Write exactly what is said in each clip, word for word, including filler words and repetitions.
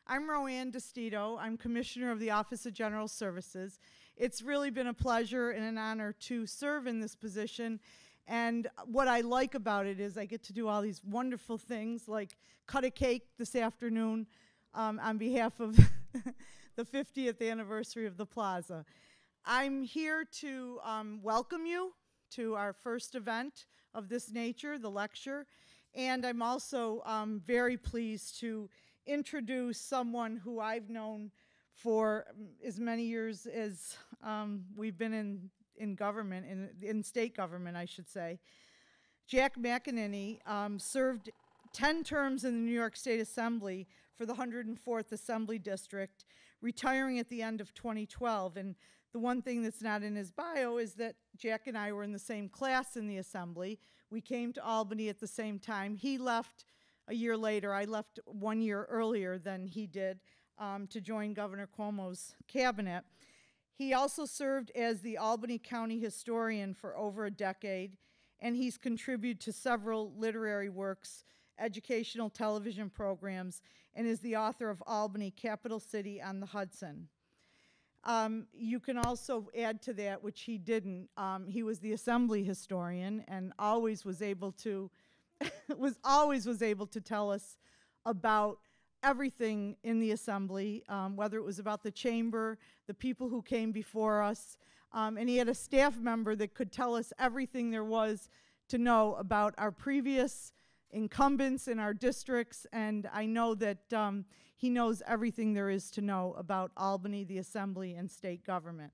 I'm RoAnn Destito. I'm Commissioner of the Office of General Services. It's really been a pleasure and an honor to serve in this position. And what I like about it is I get to do all these wonderful things, like cut a cake this afternoon um, on behalf of the fiftieth anniversary of the Plaza. I'm here to um, welcome you to our first event of this nature, the lecture. And I'm also um, very pleased to introduce someone who I've known for as many years as um, we've been in, in government, in, in state government, I should say. Jack McEneny um, served ten terms in the New York State Assembly for the one hundred fourth Assembly District, retiring at the end of twenty twelve. And the one thing that's not in his bio is that Jack and I were in the same class in the Assembly. We came to Albany at the same time. He left a year later. I left one year earlier than he did um, to join Governor Cuomo's cabinet. He also served as the Albany County historian for over a decade, and he's contributed to several literary works, educational television programs, and is the author of Albany, Capital City on the Hudson. Um, you can also add to that, which he didn't, um, he was the Assembly historian and always was able to was always was able to tell us about everything in the Assembly, um, whether it was about the chamber, the people who came before us, um, and he had a staff member that could tell us everything there was to know about our previous incumbents in our districts, and I know that um, he knows everything there is to know about Albany, the Assembly, and state government.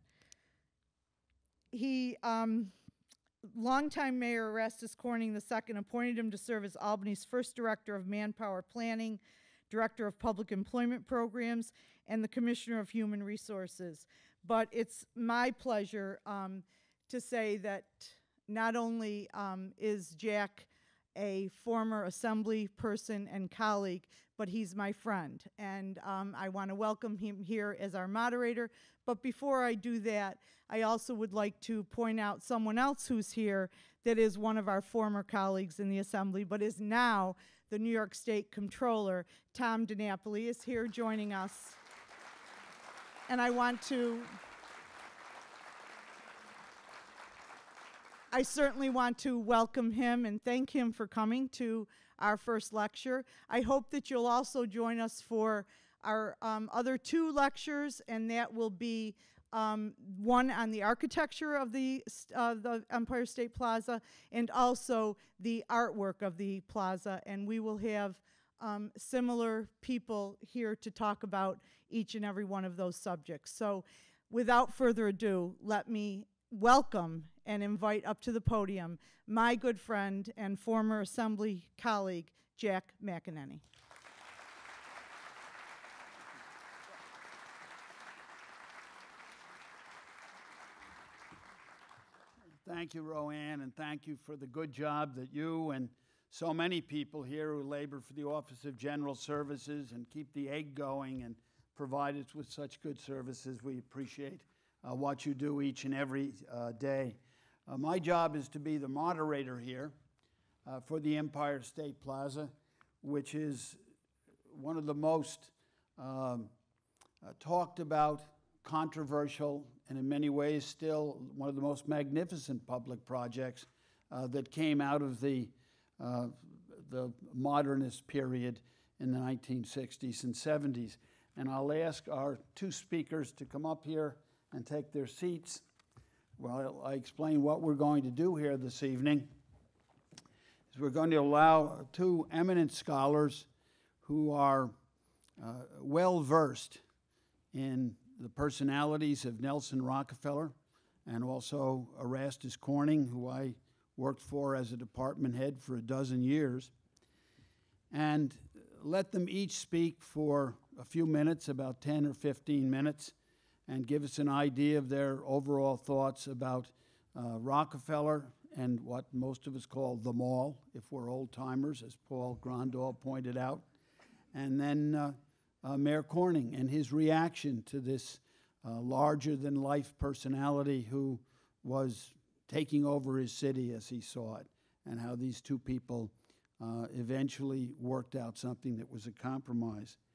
He um, Longtime Mayor Erastus Corning the second appointed him to serve as Albany's first Director of Manpower Planning, Director of Public Employment Programs, and the Commissioner of Human Resources. But it's my pleasure um, to say that not only um, is Jack a former Assembly person and colleague, but he's my friend. And um, I want to welcome him here as our moderator. But before I do that, I also would like to point out someone else who's here that is one of our former colleagues in the Assembly, but is now the New York State Comptroller. Tom DiNapoli is here joining us. And I want to, I certainly want to welcome him and thank him for coming to our first lecture. I hope that you'll also join us for our um, other two lectures, and that will be um, one on the architecture of the, uh, the Empire State Plaza and also the artwork of the plaza. And we will have um, similar people here to talk about each and every one of those subjects. So without further ado, let me welcome and invite up to the podium my good friend and former Assembly colleague, Jack McEneny. Thank you, RoAnn, and thank you for the good job that you and so many people here who labor for the Office of General Services and keep the egg going and provide us with such good services. We appreciate uh, what you do each and every uh, day. Uh, my job is to be the moderator here uh, for the Empire State Plaza, which is one of the most um, uh, talked about, controversial, and in many ways still one of the most magnificent public projects uh, that came out of the, uh, the modernist period in the nineteen sixties and seventies. And I'll ask our two speakers to come up here and take their seats while I explain what we're going to do here this evening. Is we're going to allow two eminent scholars who are uh, well-versed in the personalities of Nelson Rockefeller and also Erastus Corning, who I worked for as a department head for a dozen years, and let them each speak for a few minutes, about ten or fifteen minutes, and give us an idea of their overall thoughts about uh, Rockefeller and what most of us call the Mall, if we're old-timers, as Paul Grondahl pointed out, and then uh, Uh, Mayor Corning and his reaction to this uh, larger-than-life personality who was taking over his city as he saw it, and how these two people uh, eventually worked out something that was a compromise.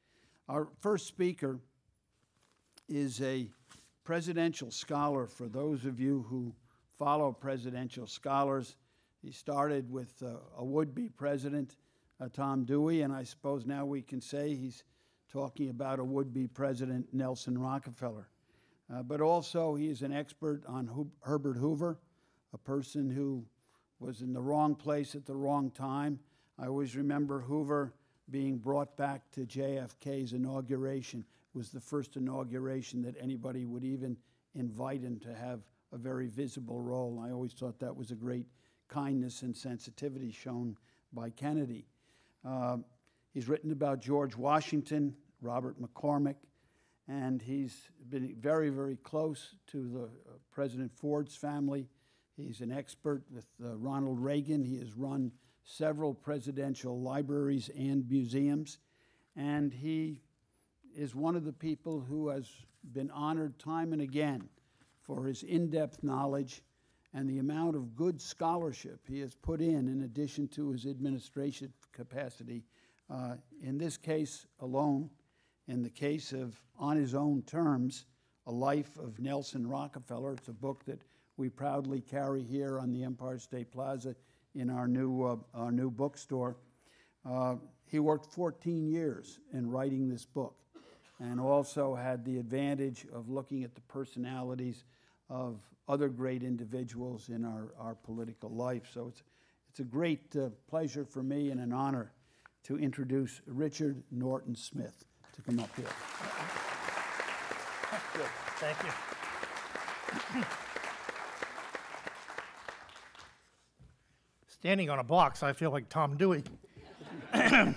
Our first speaker is a presidential scholar. For those of you who follow presidential scholars, he started with uh, a would-be president, uh, Tom Dewey, and I suppose now we can say he's talking about a would-be president, Nelson Rockefeller. Uh, but also he is an expert on Hu- Herbert Hoover, a person who was in the wrong place at the wrong time. I always remember Hoover being brought back to J F K's inauguration. It was the first inauguration that anybody would even invite him to have a very visible role. I always thought that was a great kindness and sensitivity shown by Kennedy. Uh, he's written about George Washington, Robert McCormick, and he's been very, very close to the uh, President Ford's family. He's an expert with uh, Ronald Reagan. He has run several presidential libraries and museums, and he is one of the people who has been honored time and again for his in-depth knowledge and the amount of good scholarship he has put in, in addition to his administrative capacity. Uh, in this case alone, in the case of On His Own Terms, A Life of Nelson Rockefeller, it's a book that we proudly carry here on the Empire State Plaza in our new, uh, our new bookstore. Uh, he worked fourteen years in writing this book and also had the advantage of looking at the personalities of other great individuals in our, our political life. So it's, it's a great uh, pleasure for me and an honor to introduce Richard Norton Smith to come up here. Good. Thank you. Standing on a box, I feel like Tom Dewey. I'm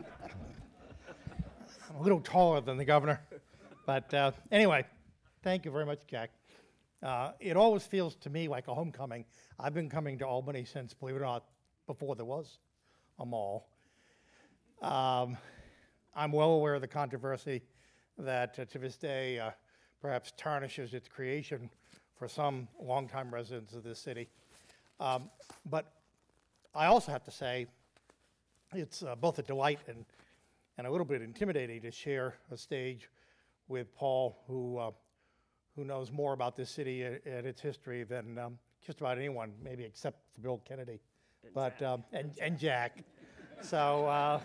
a little taller than the governor. But uh, anyway, thank you very much, Jack. Uh, it always feels to me like a homecoming. I've been coming to Albany since, believe it or not, before there was a mall. Um, I'm well aware of the controversy that uh, to this day uh, perhaps tarnishes its creation for some longtime residents of this city. Um, but I also have to say it's uh, both a delight and, and a little bit intimidating to share a stage with Paul, who uh, who knows more about this city and its history than um, just about anyone, maybe except for Bill Kennedy, and but Jack. Um, and, and Jack. So uh,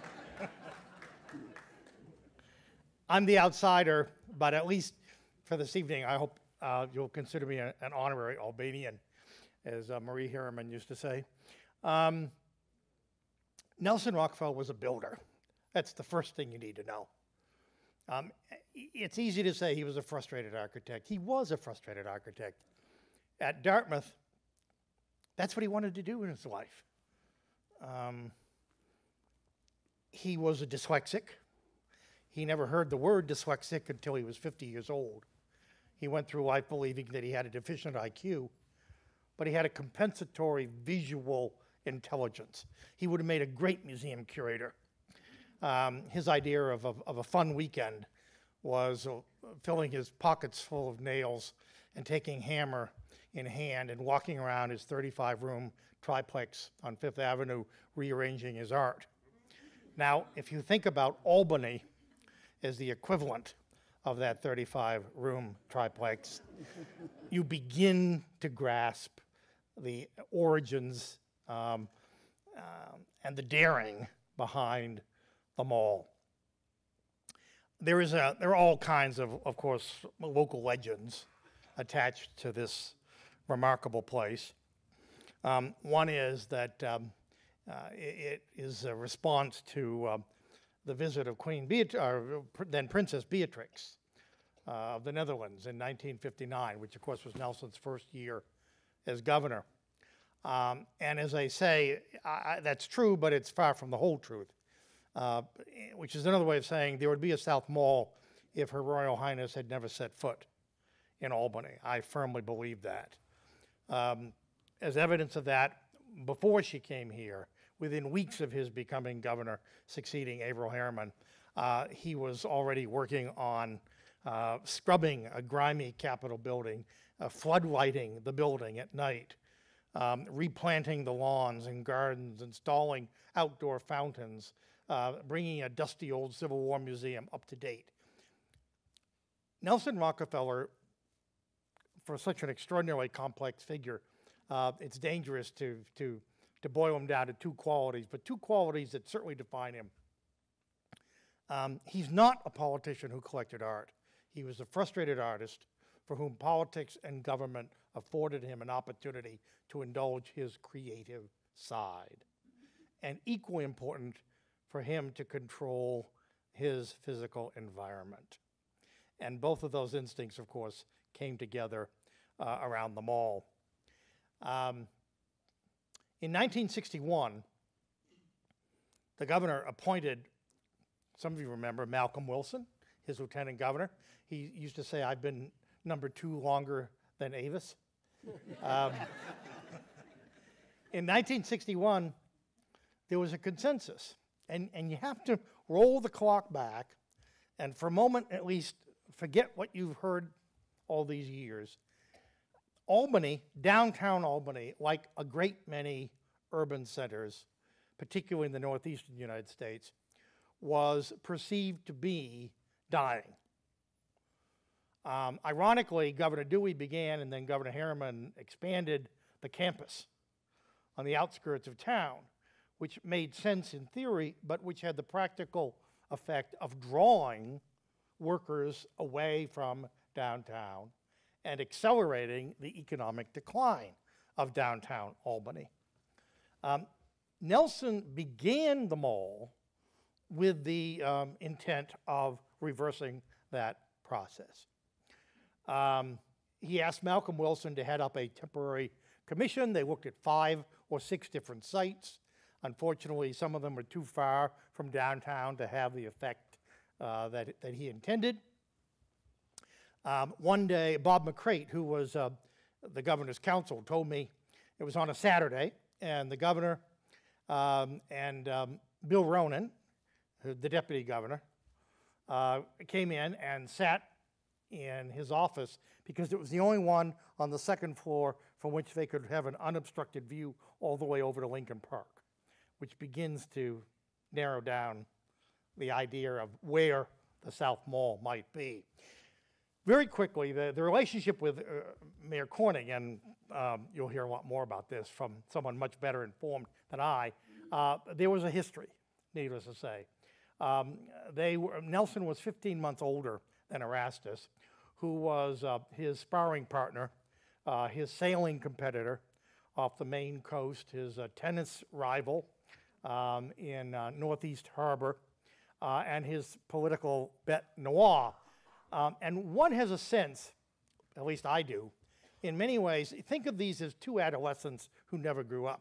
I'm the outsider, but at least for this evening, I hope uh, you'll consider me a, an honorary Albanian, as uh, Marie Harriman used to say. Um, Nelson Rockefeller was a builder. That's the first thing you need to know. Um, it's easy to say he was a frustrated architect. He was a frustrated architect. At Dartmouth, that's what he wanted to do in his life. Um, he was a dyslexic. He never heard the word dyslexic until he was fifty years old. He went through life believing that he had a deficient I Q, but he had a compensatory visual intelligence. He would have made a great museum curator. Um, his idea of a, of a fun weekend was uh, filling his pockets full of nails and taking hammer in hand and walking around his thirty-five room triplex on Fifth Avenue, rearranging his art. Now, if you think about Albany as the equivalent of that thirty-five room triplex, you begin to grasp the origins um, uh, and the daring behind the mall. There is a, there are all kinds of, of course, local legends attached to this remarkable place. Um, one is that um, uh, it, it is a response to uh, the visit of Queen Beatrix, or then Princess Beatrix uh, of the Netherlands in nineteen fifty-nine, which of course was Nelson's first year as governor. Um, and as I say, I, that's true, but it's far from the whole truth. Uh, which is another way of saying there would be a South Mall if Her Royal Highness had never set foot in Albany. I firmly believe that. Um, as evidence of that, before she came here, within weeks of his becoming governor, succeeding Averell Harriman, uh, he was already working on uh, scrubbing a grimy Capitol building, uh, floodlighting the building at night, um, replanting the lawns and gardens, installing outdoor fountains, uh, bringing a dusty old Civil War museum up to date. Nelson Rockefeller, for such an extraordinarily complex figure, uh, it's dangerous to, to, to boil him down to two qualities, but two qualities that certainly define him. Um, he's not a politician who collected art. He was a frustrated artist for whom politics and government afforded him an opportunity to indulge his creative side. And equally important, for him to control his physical environment. And both of those instincts, of course, came together uh, around the mall. Um, in nineteen sixty-one, the governor appointed, some of you remember, Malcolm Wilson, his lieutenant governor. He used to say, I've been number two longer than Avis. um, in nineteen sixty-one, there was a consensus. And, and you have to roll the clock back and for a moment at least forget what you've heard all these years. Albany, downtown Albany, like a great many urban centers, particularly in the northeastern United States, was perceived to be dying. Um, ironically, Governor Dewey began and then Governor Harriman expanded the campus on the outskirts of town, which made sense in theory, but which had the practical effect of drawing workers away from downtown and accelerating the economic decline of downtown Albany. Um, Nelson began the mall with the um, intent of reversing that process. Um, he asked Malcolm Wilson to head up a temporary commission. They looked at five or six different sites. Unfortunately, some of them were too far from downtown to have the effect uh, that, that he intended. Um, one day, Bob McCrate, who was uh, the governor's counsel, told me it was on a Saturday, and the governor um, and um, Bill RoAnn, the deputy governor, uh, came in and sat in his office because it was the only one on the second floor from which they could have an unobstructed view all the way over to Lincoln Park, which begins to narrow down the idea of where the South Mall might be. Very quickly, the, the relationship with uh, Mayor Corning, and um, you'll hear a lot more about this from someone much better informed than I, uh, there was a history, needless to say. Um, they were, Nelson was fifteen months older than Erastus, who was uh, his sparring partner, uh, his sailing competitor off the Maine coast, his uh, tennis rival um, in uh, Northeast Harbor, uh, and his political bête noire. Um, and one has a sense, at least I do, in many ways, think of these as two adolescents who never grew up.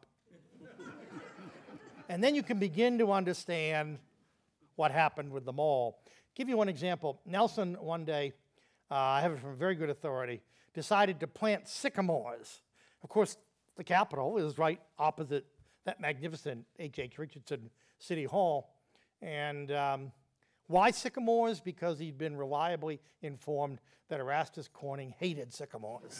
And then you can begin to understand what happened with the mall. Give you one example. Nelson, one day, uh, I have it from very good authority, decided to plant sycamores. Of course, the Capitol is right opposite that magnificent H H Richardson City Hall. And um, why sycamores? Because he'd been reliably informed that Erastus Corning hated sycamores.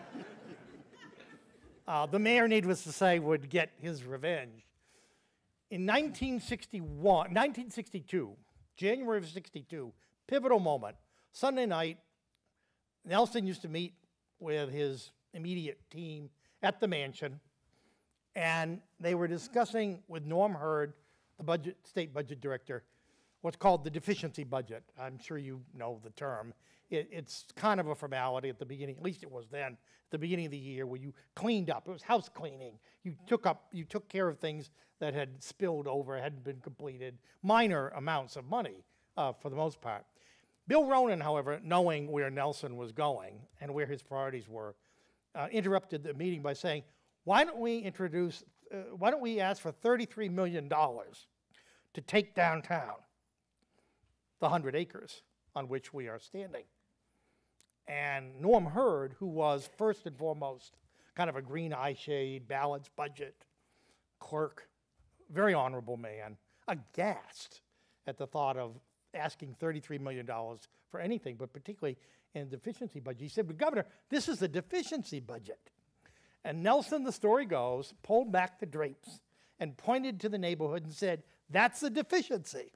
uh, the mayor, needless to say, would get his revenge. In nineteen sixty-one, nineteen sixty-two, January of sixty-two, pivotal moment, Sunday night, Nelson used to meet with his immediate team at the mansion, and they were discussing with Norm Hurd, the budget, state budget director, what's called the deficiency budget. I'm sure you know the term. It, it's kind of a formality at the beginning, at least it was then, at the beginning of the year where you cleaned up. It was house cleaning. You took up, you took care of things that had spilled over, hadn't been completed, minor amounts of money uh, for the most part. Bill RoAnn, however, knowing where Nelson was going and where his priorities were, uh, interrupted the meeting by saying, why don't we introduce, uh, why don't we ask for thirty-three million dollars to take downtown the hundred acres on which we are standing? And Norm Hurd, who was first and foremost kind of a green eye shade, balanced budget clerk, very honorable man, aghast at the thought of asking thirty-three million dollars for anything, but particularly in the deficiency budget. He said, but Governor, this is the deficiency budget. And Nelson, the story goes, pulled back the drapes and pointed to the neighborhood and said, That's a deficiency.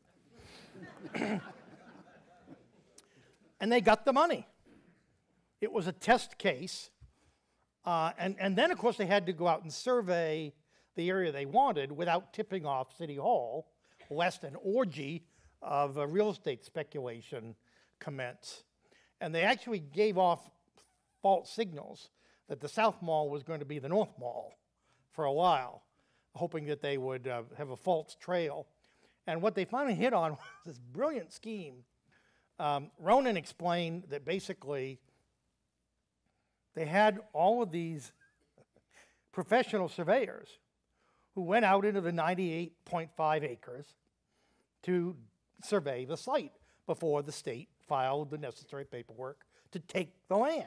And they got the money. It was a test case. Uh, and, and then, of course, they had to go out and survey the area they wanted without tipping off City Hall, lest an orgy of uh, real estate speculation commence. And they actually gave off false signals that the South Mall was going to be the North Mall for a while, hoping that they would uh, have a false trail. And what they finally hit on was this brilliant scheme. Um, RoAnn explained that basically they had all of these professional surveyors who went out into the ninety-eight point five acres to survey the site before the state filed the necessary paperwork to take the land.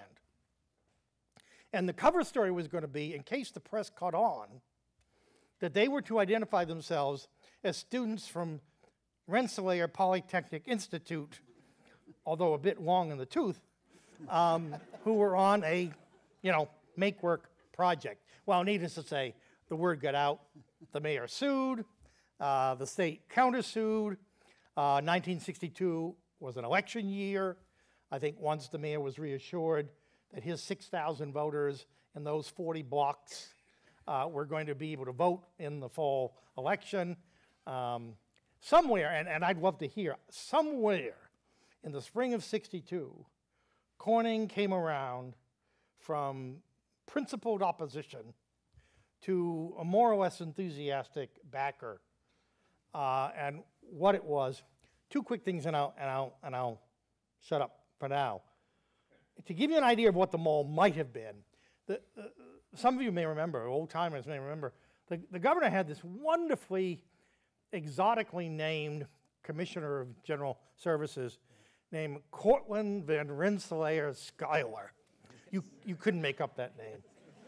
And the cover story was going to be, in case the press caught on, that they were to identify themselves as students from Rensselaer Polytechnic Institute, although a bit long in the tooth, um, who were on a, you know, make-work project. Well, needless to say, the word got out. The mayor sued. Uh, the state countersued. Uh, nineteen sixty-two was an election year. I think once the mayor was reassured that his six thousand voters in those forty blocks uh, were going to be able to vote in the fall election, um, somewhere, and, and I'd love to hear, somewhere in the spring of sixty-two, Corning came around from principled opposition to a more or less enthusiastic backer. Uh, and what it was, two quick things, and I'll, and, I'll, and I'll shut up for now. To give you an idea of what the mall might have been, the, uh, some of you may remember, old-timers may remember, the, the governor had this wonderfully, exotically named commissioner of general services named Cortlandt Van Rensselaer Schuyler. You, you couldn't make up that name.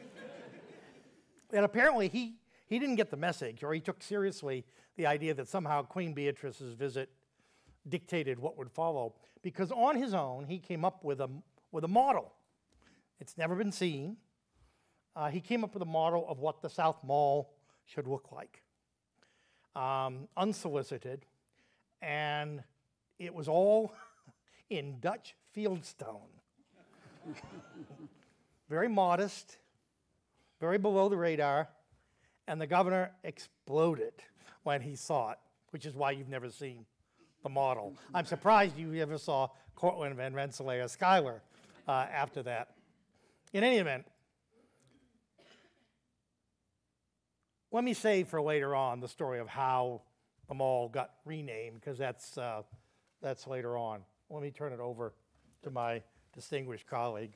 And apparently he, he didn't get the message, or he took seriously the idea that somehow Queen Beatrice's visit dictated what would follow, because on his own he came up with a, with a model. It's never been seen. Uh, he came up with a model of what the South Mall should look like, um, unsolicited, and it was all in Dutch fieldstone. Very modest, very below the radar, and the governor exploded when he saw it, which is why you've never seen the model. I'm surprised you ever saw Cortlandt Van Rensselaer Schuyler uh, after that. In any event, let me save for later on the story of how the mall got renamed, because that's, uh, that's later on. Let me turn it over to my distinguished colleague.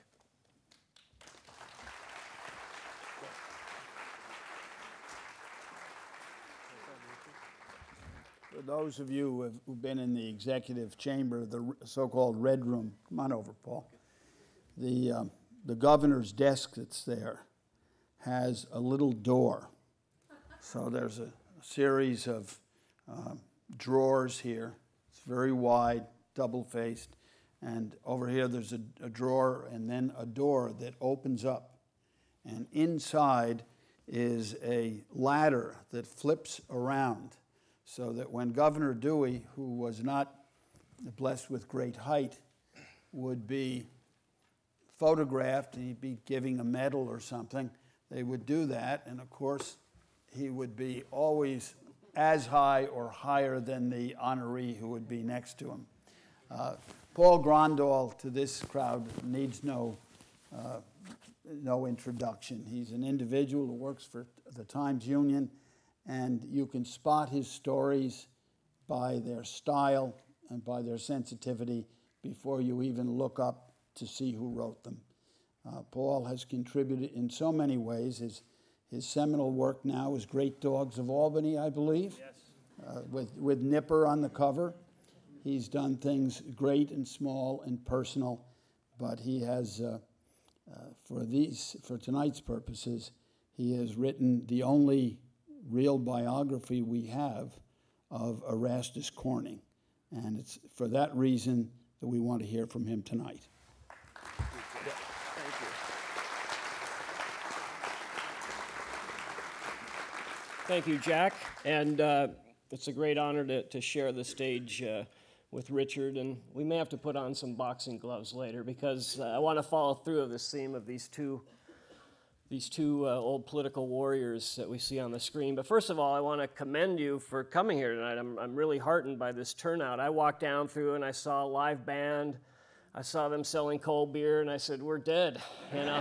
For those of you who have who've been in the executive chamber, the so-called Red Room, come on over, Paul. The, um, the governor's desk that's there has a little door. So there's a series of uh, drawers here. It's very wide, double-faced. And over here there's a, a drawer and then a door that opens up. And inside is a ladder that flips around, so that when Governor Dewey, who was not blessed with great height, would be photographed, and he'd be giving a medal or something, they would do that, and of course, he would be always as high or higher than the honoree who would be next to him. Uh, Paul Grondahl, to this crowd, needs no, uh, no introduction. He's an individual who works for the Times-Union, and you can spot his stories by their style and by their sensitivity before you even look up to see who wrote them. Uh, Paul has contributed in so many ways. His, his seminal work now is Great Dogs of Albany, I believe, yes. uh, with, with Nipper on the cover. He's done things great and small and personal, but he has, uh, uh, for these, for tonight's purposes, he has written the only real biography we have of Erastus Corning. And it's for that reason that we want to hear from him tonight. Thank you. Thank you, Jack. And uh, it's a great honor to, to share the stage uh, with Richard, and we may have to put on some boxing gloves later because uh, I want to follow through of this theme of these two these two uh, old political warriors that we see on the screen. But first of all, I want to commend you for coming here tonight. I'm, I'm really heartened by this turnout. I walked down through and I saw a live band. I saw them selling cold beer, and I said, we're dead, you know.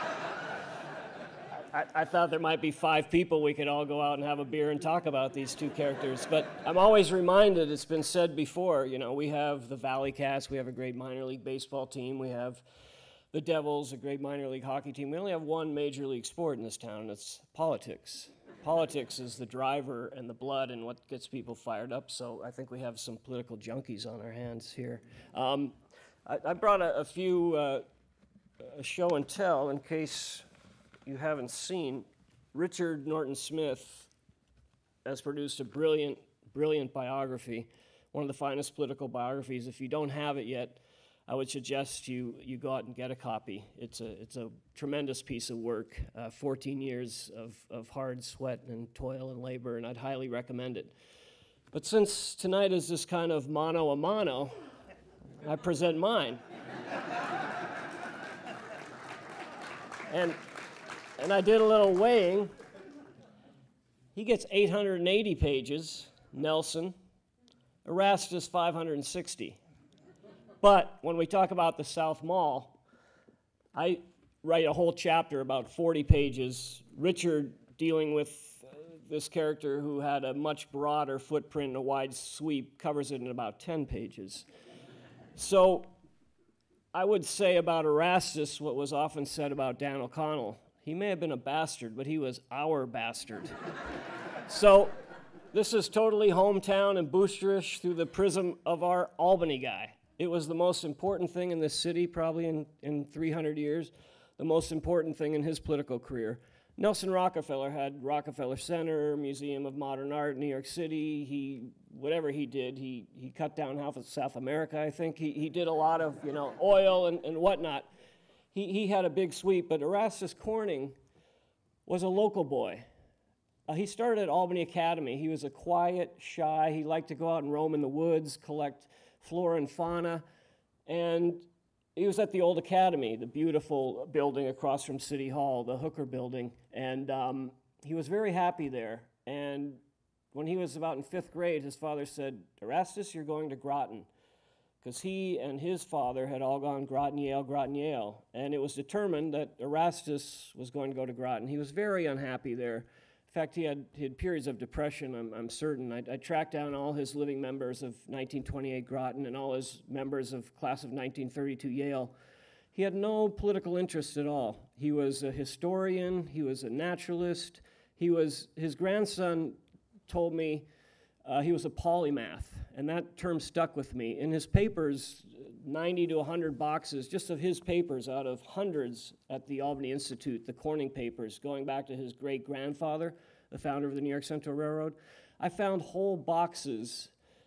I, I thought there might be five people we could all go out and have a beer and talk about these two characters. But I'm always reminded, it's been said before, you know, we have the Valley Cats, we have a great minor league baseball team, we have the Devils, a great minor league hockey team. We only have one major league sport in this town, and it's politics. Politics is the driver and the blood and what gets people fired up, so I think we have some political junkies on our hands here. Um, I, I brought a, a few uh, a show and tell in case you haven't seen. Richard Norton Smith has produced a brilliant, brilliant biography, one of the finest political biographies. If you don't have it yet, I would suggest you, you go out and get a copy. It's a, it's a tremendous piece of work, uh, fourteen years of, of hard sweat and toil and labor, and I'd highly recommend it. But since tonight is this kind of mano a mano, I present mine. and, and I did a little weighing. He gets eight hundred eighty pages, Nelson. Erastus, five hundred sixty. But when we talk about the South Mall, I write a whole chapter, about forty pages, Richard dealing with uh, this character who had a much broader footprint and a wide sweep, covers it in about ten pages. So I would say about Erastus what was often said about Dan O'Connell. He may have been a bastard, but he was our bastard. So this is totally hometown and boosterish through the prism of our Albany guy. It was the most important thing in this city, probably in, in three hundred years, the most important thing in his political career. Nelson Rockefeller had Rockefeller Center, Museum of Modern Art in New York City. He, whatever he did, he, he cut down half of South America, I think. He, he did a lot of, you know, oil and, and whatnot. He, he had a big sweep, but Erastus Corning was a local boy. Uh, he started at Albany Academy. He was a quiet, shy. He liked to go out and roam in the woods, collect flora and fauna, and he was at the old academy, the beautiful building across from City Hall, the Hooker building, and um, he was very happy there. And when he was about in fifth grade, his father said, Erastus, you're going to Groton, because he and his father had all gone Groton, Yale, Groton, Yale, and it was determined that Erastus was going to go to Groton. He was very unhappy there. In fact, he had, he had periods of depression, I'm, I'm certain. I, I tracked down all his living members of nineteen twenty-eight Groton and all his members of class of nineteen thirty-two Yale. He had no political interest at all. He was a historian, he was a naturalist, he was, his grandson told me uh, he was a polymath, and that term stuck with me. In his papers, ninety to one hundred boxes, just of his papers out of hundreds at the Albany Institute, the Corning papers, going back to his great-grandfather, the founder of the New York Central Railroad. I found whole boxes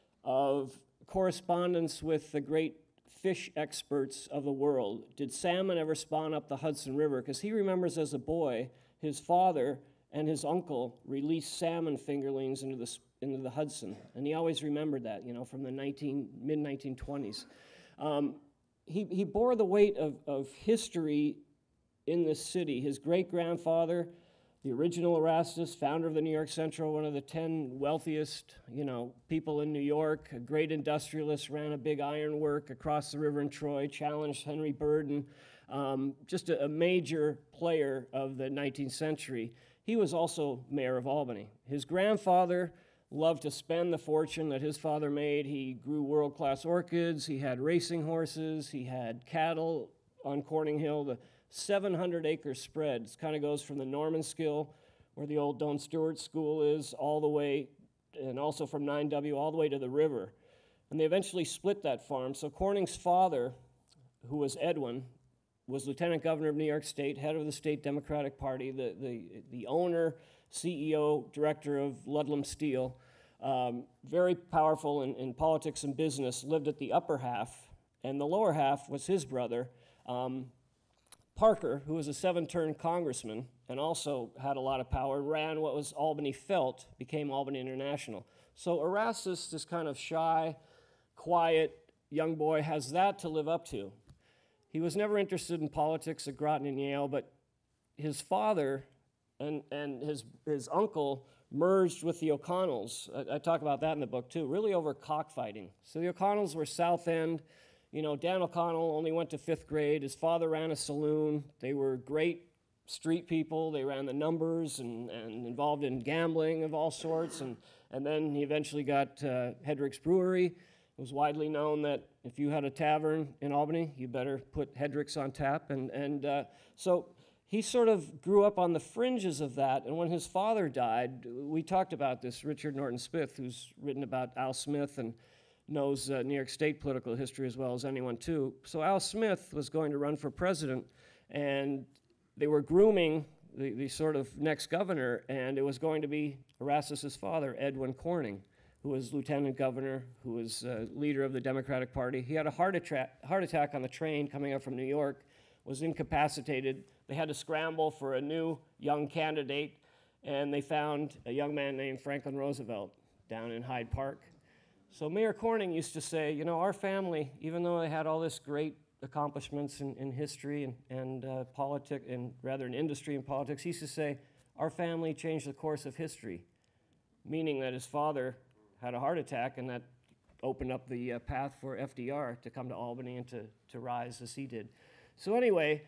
of correspondence with the great fish experts of the world. Did salmon ever spawn up the Hudson River? Because he remembers as a boy, his father and his uncle released salmon fingerlings into the, into the Hudson. And he always remembered that, you know, from the mid nineteen twenties. Um, he, he bore the weight of, of history in this city. His great-grandfather, the original Erastus, founder of the New York Central, one of the ten wealthiest, you know, people in New York, a great industrialist, ran a big iron work across the river in Troy, challenged Henry Burden, um, just a, a major player of the nineteenth century. He was also mayor of Albany. His grandfather loved to spend the fortune that his father made. He grew world-class orchids, he had racing horses, he had cattle on Corning Hill, the seven hundred acre spread. It kind of goes from the Normanskill, where the old Doane Stewart School is, all the way, and also from nine W, all the way to the river. And they eventually split that farm. So Corning's father, who was Edwin, was lieutenant governor of New York State, head of the state Democratic Party, the, the, the owner, C E O, director of Ludlam Steel, um, very powerful in, in politics and business, lived at the upper half, and the lower half was his brother, um, Parker, who was a seven-term congressman and also had a lot of power, ran what was Albany Felt, became Albany International. So Erastus, this kind of shy, quiet young boy, has that to live up to. He was never interested in politics at Groton and Yale, but his father and, and his, his uncle merged with the O'Connells. I, I talk about that in the book too, really over cockfighting. So the O'Connells were South End. You know, Dan O'Connell only went to fifth grade. His father ran a saloon. They were great street people. They ran the numbers and, and involved in gambling of all sorts. And, and then he eventually got uh, Hedrick's Brewery. It was widely known that if you had a tavern in Albany, you better put Hedrick's on tap. And, and uh, so he sort of grew up on the fringes of that. And when his father died, we talked about this, Richard Norton Smith, who's written about Al Smith and knows uh, New York State political history as well as anyone too. So Al Smith was going to run for president, and they were grooming the, the sort of next governor, and it was going to be Erastus's father, Edwin Corning, who was lieutenant governor, who was uh, leader of the Democratic Party. He had a heart, attra- heart attack on the train coming up from New York, was incapacitated. They had to scramble for a new young candidate, and they found a young man named Franklin Roosevelt down in Hyde Park. So Mayor Corning used to say, you know, our family, even though they had all this great accomplishments in, in history and, and uh, politics, and rather in industry and politics, he used to say, our family changed the course of history, meaning that his father had a heart attack, and that opened up the uh, path for F D R to come to Albany and to, to rise as he did. So anyway,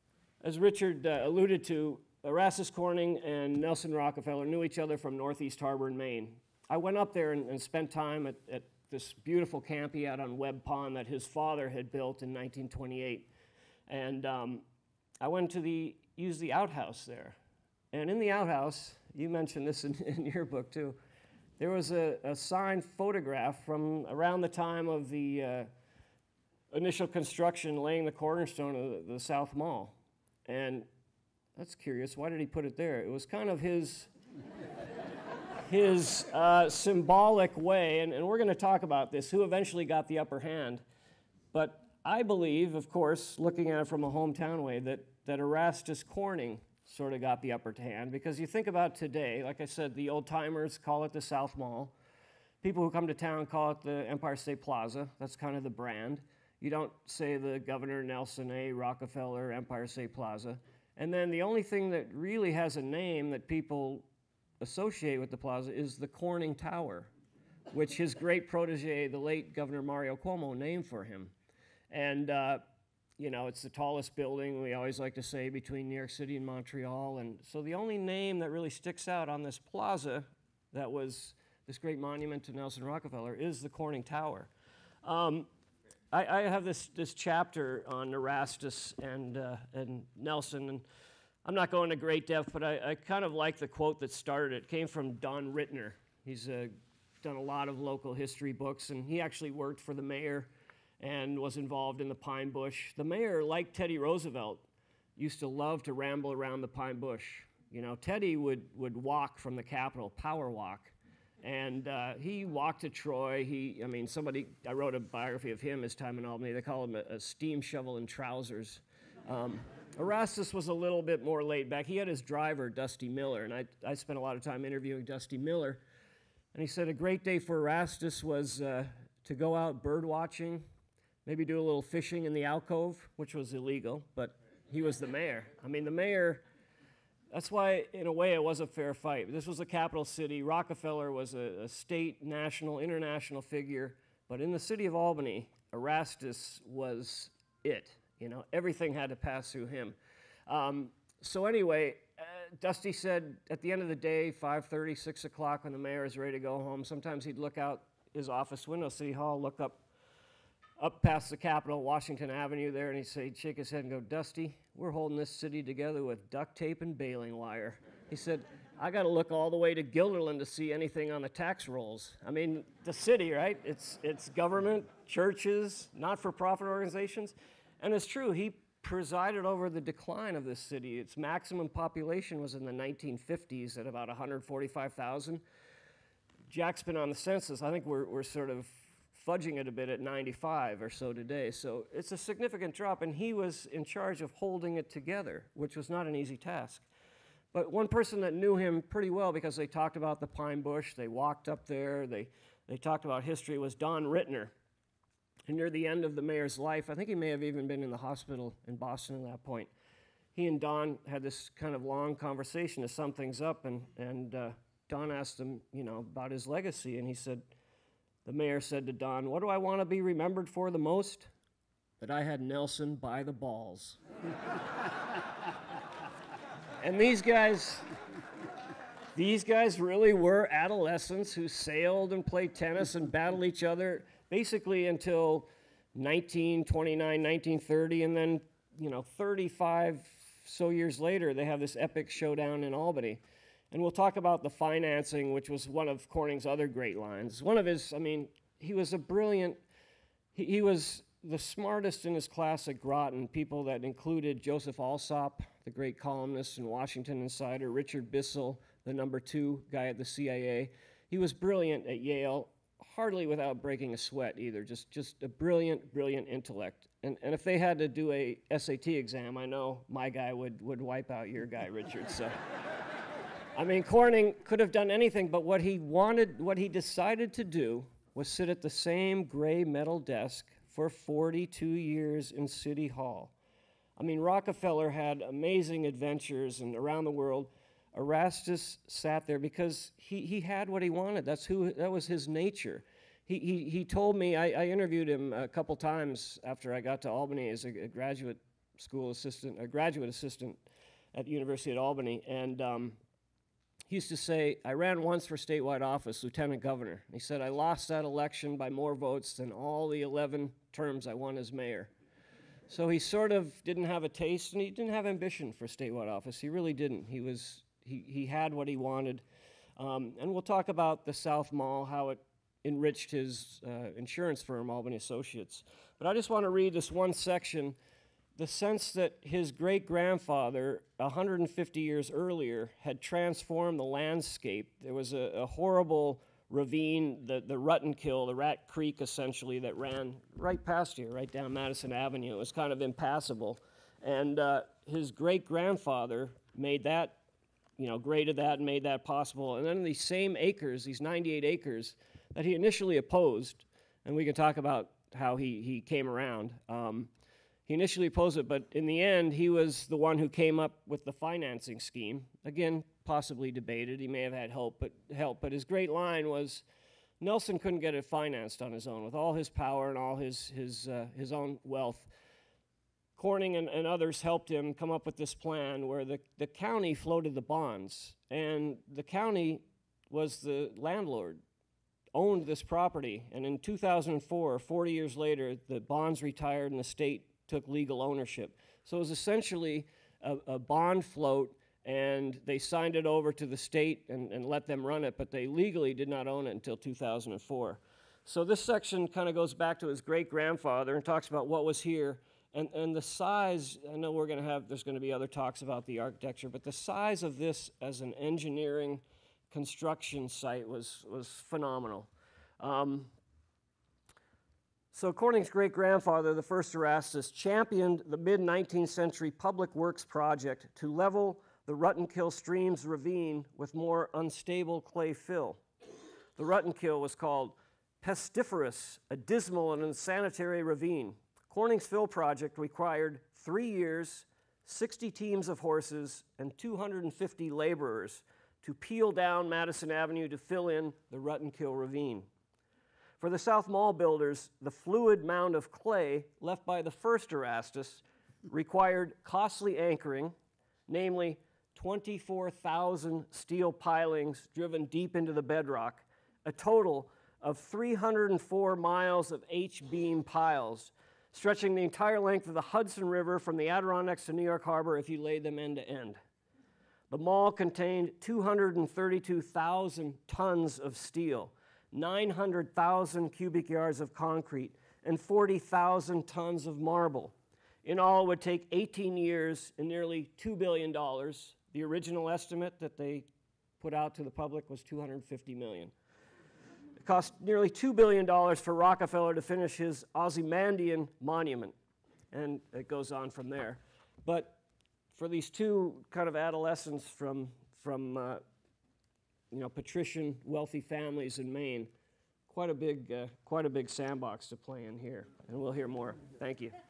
as Richard uh, alluded to, Erastus Corning and Nelson Rockefeller knew each other from Northeast Harbor in Maine. I went up there and, and spent time at, at this beautiful camp he had on Webb Pond that his father had built in nineteen twenty-eight. And um, I went to the, use the outhouse there. And in the outhouse, you mentioned this in, in your book too, there was a, a signed photograph from around the time of the uh, initial construction, laying the cornerstone of the, the South Mall. And that's curious, why did he put it there? It was kind of his his uh, symbolic way, and, and we're going to talk about this, who eventually got the upper hand. But I believe, of course, looking at it from a hometown way, that, that Erastus Corning sort of got the upper hand, because you think about today, like I said, the old-timers call it the South Mall. People who come to town call it the Empire State Plaza. That's kind of the brand. You don't say the Governor Nelson A. Rockefeller Empire State Plaza. And then the only thing that really has a name that people associate with the plaza is the Corning Tower, which his great protege, the late Governor Mario Cuomo, named for him. And, uh, you know, it's the tallest building, we always like to say, between New York City and Montreal. And so the only name that really sticks out on this plaza that was this great monument to Nelson Rockefeller is the Corning Tower. Um, I, I have this, this chapter on Erastus and, uh, and Nelson, and I'm not going to great depth, but I, I kind of like the quote that started it. It came from Don Rittner. He's uh, done a lot of local history books, and he actually worked for the mayor and was involved in the Pine Bush. The mayor, like Teddy Roosevelt, used to love to ramble around the Pine Bush. You know, Teddy would, would walk from the Capitol, power walk, and uh, he walked to Troy. He, I mean, somebody, I wrote a biography of him his time in Albany. They call him a, a steam shovel in trousers. Um, Erastus was a little bit more laid back. He had his driver, Dusty Miller, and I, I spent a lot of time interviewing Dusty Miller. And he said a great day for Erastus was uh, to go out bird watching, maybe do a little fishing in the alcove, which was illegal, but he was the mayor. I mean, the mayor, that's why, in a way, it was a fair fight. This was a capital city. Rockefeller was a, a state, national, international figure, but in the city of Albany, Erastus was it. You know, everything had to pass through him. Um, so anyway, uh, Dusty said at the end of the day, five thirty, six o'clock, when the mayor is ready to go home, sometimes he'd look out his office window, City Hall, look up up past the Capitol, Washington Avenue there, and he'd say, he'd shake his head and go, Dusty, we're holding this city together with duct tape and baling wire. He said, I got to look all the way to Guilderland to see anything on the tax rolls. I mean, the city, right? It's, it's government, churches, not-for-profit organizations. And it's true, he presided over the decline of this city. Its maximum population was in the nineteen fifties at about one hundred forty-five thousand. Jack's been on the census. I think we're, we're sort of fudging it a bit at ninety-five or so today. So it's a significant drop, and he was in charge of holding it together, which was not an easy task. But one person that knew him pretty well because they talked about the Pine Bush, they walked up there, they, they talked about history, was Don Rittner. And near the end of the mayor's life, I think he may have even been in the hospital in Boston at that point, he and Don had this kind of long conversation to sum things up, and, and uh, Don asked him, you know, about his legacy, and he said, the mayor said to Don, what do I want to be remembered for the most? That I had Nelson by the balls. And these guys, these guys really were adolescents who sailed and played tennis and battled each other basically until nineteen twenty-nine, nineteen thirty, and then, you know, thirty-five so years later, they have this epic showdown in Albany. And we'll talk about the financing, which was one of Corning's other great lines. One of his, I mean, he was a brilliant, he, he was the smartest in his class at Groton, people that included Joseph Alsop, the great columnist and Washington Insider, Richard Bissell, the number two guy at the C I A. He was brilliant at Yale, hardly without breaking a sweat either, just, just a brilliant, brilliant intellect. And, and if they had to do a S A T exam, I know my guy would, would wipe out your guy, Richard. So, I mean, Corning could have done anything, but what he wanted, what he decided to do was sit at the same gray metal desk for forty-two years in City Hall. I mean, Rockefeller had amazing adventures and around the world. Erastus sat there because he, he had what he wanted. That's who, that was his nature. He, he, he told me, I, I interviewed him a couple times after I got to Albany as a, a graduate school assistant, a graduate assistant at the University at Albany, and um, he used to say, I ran once for statewide office, lieutenant governor. He said, I lost that election by more votes than all the eleven terms I won as mayor. So he sort of didn't have a taste, and he didn't have ambition for statewide office. He really didn't. He was, he, he had what he wanted. Um, and we'll talk about the South Mall, how it enriched his uh, insurance firm, Albany Associates. But I just want to read this one section, the sense that his great-grandfather, one hundred fifty years earlier, had transformed the landscape. There was a, a horrible ravine, the, the Ruttenkill, the Rat Creek, essentially, that ran right past here, right down Madison Avenue. It was kind of impassable. And uh, his great-grandfather made that, you know, graded that and made that possible. And then these same acres, these ninety-eight acres, that he initially opposed, and we can talk about how he, he came around. Um, he initially opposed it, but in the end, he was the one who came up with the financing scheme. Again, possibly debated. He may have had help, but help. But his great line was, Nelson couldn't get it financed on his own. With all his power and all his, his, uh, his own wealth, Corning and, and others helped him come up with this plan where the, the county floated the bonds, and the county was the landlord, owned this property, and in two thousand four, forty years later, the bonds retired and the state took legal ownership. So it was essentially a, a bond float, and they signed it over to the state and, and let them run it, but they legally did not own it until two thousand four. So this section kind of goes back to his great-grandfather and talks about what was here, and, and the size. I know we're going to have, there's going to be other talks about the architecture, but the size of this as an engineering construction site was, was phenomenal. Um, so Corning's great-grandfather, the first Erastus, championed the mid-nineteenth century public works project to level the Ruttenkill Stream's ravine with more unstable clay fill. The Ruttenkill was called Pestiferous, a dismal and unsanitary ravine. Corning's fill project required three years, sixty teams of horses, and two hundred fifty laborers to peel down Madison Avenue to fill in the Ruttenkill ravine. For the South Mall builders, the fluid mound of clay left by the first Erastus required costly anchoring, namely twenty-four thousand steel pilings driven deep into the bedrock, a total of three hundred four miles of H-beam piles, stretching the entire length of the Hudson River from the Adirondacks to New York Harbor if you laid them end to end. The mall contained two hundred thirty-two thousand tons of steel, nine hundred thousand cubic yards of concrete, and forty thousand tons of marble. In all, it would take eighteen years and nearly two billion dollars. The original estimate that they put out to the public was two hundred fifty million dollars. It cost nearly two billion dollars for Rockefeller to finish his Ozymandian monument, and it goes on from there. But for these two kind of adolescents from, from uh, you know, patrician, wealthy families in Maine, quite a big, uh, quite a big sandbox to play in here, and we'll hear more. Thank you.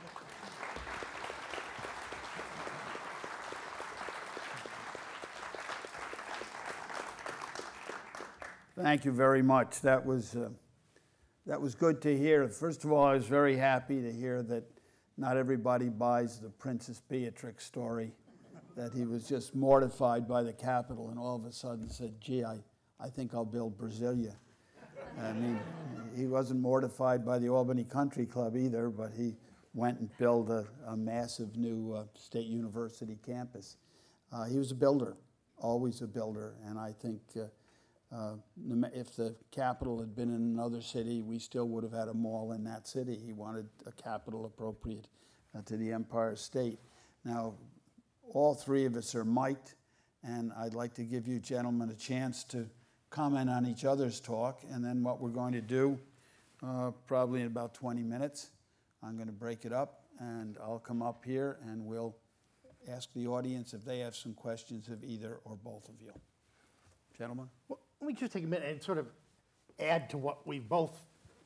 Thank you very much. That was, uh, that was good to hear. First of all, I was very happy to hear that not everybody buys the Princess Beatrix story, that he was just mortified by the Capitol and all of a sudden said, gee, I, I think I'll build Brasilia. I mean, he wasn't mortified by the Albany Country Club either, but he went and built a, a massive new uh, state university campus. Uh, he was a builder, always a builder, and I think uh, uh, if the Capitol had been in another city, we still would have had a mall in that city. He wanted a capital appropriate uh, to the Empire State. Now, all three of us are mic'd, and I'd like to give you gentlemen a chance to comment on each other's talk, and then what we're going to do, uh, probably in about twenty minutes, I'm going to break it up, and I'll come up here, and we'll ask the audience if they have some questions of either or both of you. Gentlemen? Well, let me just take a minute and sort of add to what we've both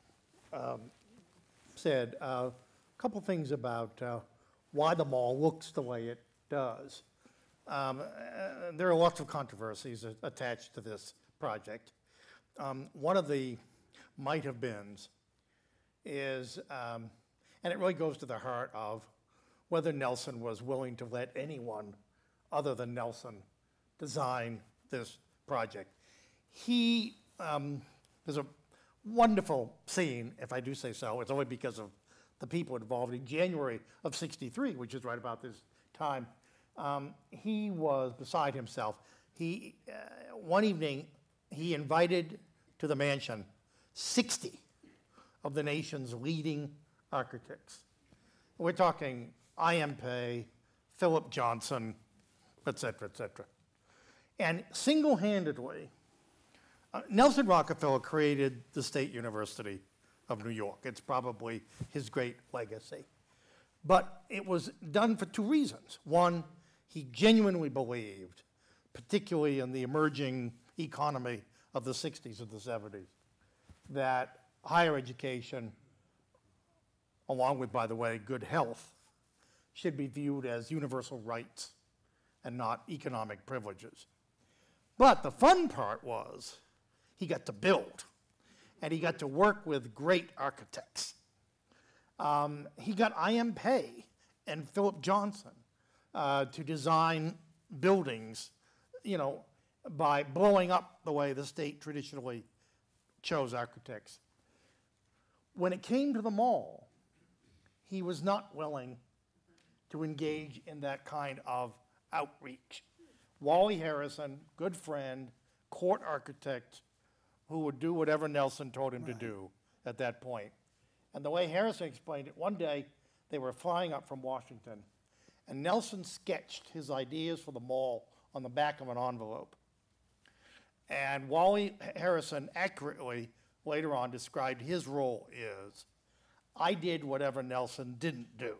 um, said. A uh, couple things about uh, why the mall looks the way it does. Um, uh, there are lots of controversies a- attached to this project. Um, one of the might have beens is, um, and it really goes to the heart of whether Nelson was willing to let anyone other than Nelson design this project. He, um, there's a wonderful scene, if I do say so, it's only because of the people involved. In January of sixty-three, which is right about this time, um, he was beside himself. He, uh, one evening, he invited to the mansion sixty of the nation's leading architects. We're talking I M P, Philip Johnson, et cetera, et cetera. And single-handedly, uh, Nelson Rockefeller created the State University of New York. It's probably his great legacy. But it was done for two reasons. One, he genuinely believed, particularly in the emerging economy of the sixties and the seventies, that higher education, along with, by the way, good health, should be viewed as universal rights and not economic privileges. But the fun part was he got to build, and he got to work with great architects. Um, he got I M P and Philip Johnson uh, to design buildings, you know, by blowing up the way the state traditionally chose architects. When it came to the mall, he was not willing to engage in that kind of outreach. Wally Harrison, good friend, court architect, who would do whatever Nelson told him right. to do at that point. And the way Harrison explained it, one day they were flying up from Washington, and Nelson sketched his ideas for the mall on the back of an envelope. And Wally Harrison accurately later on described his role is, I did whatever Nelson didn't do.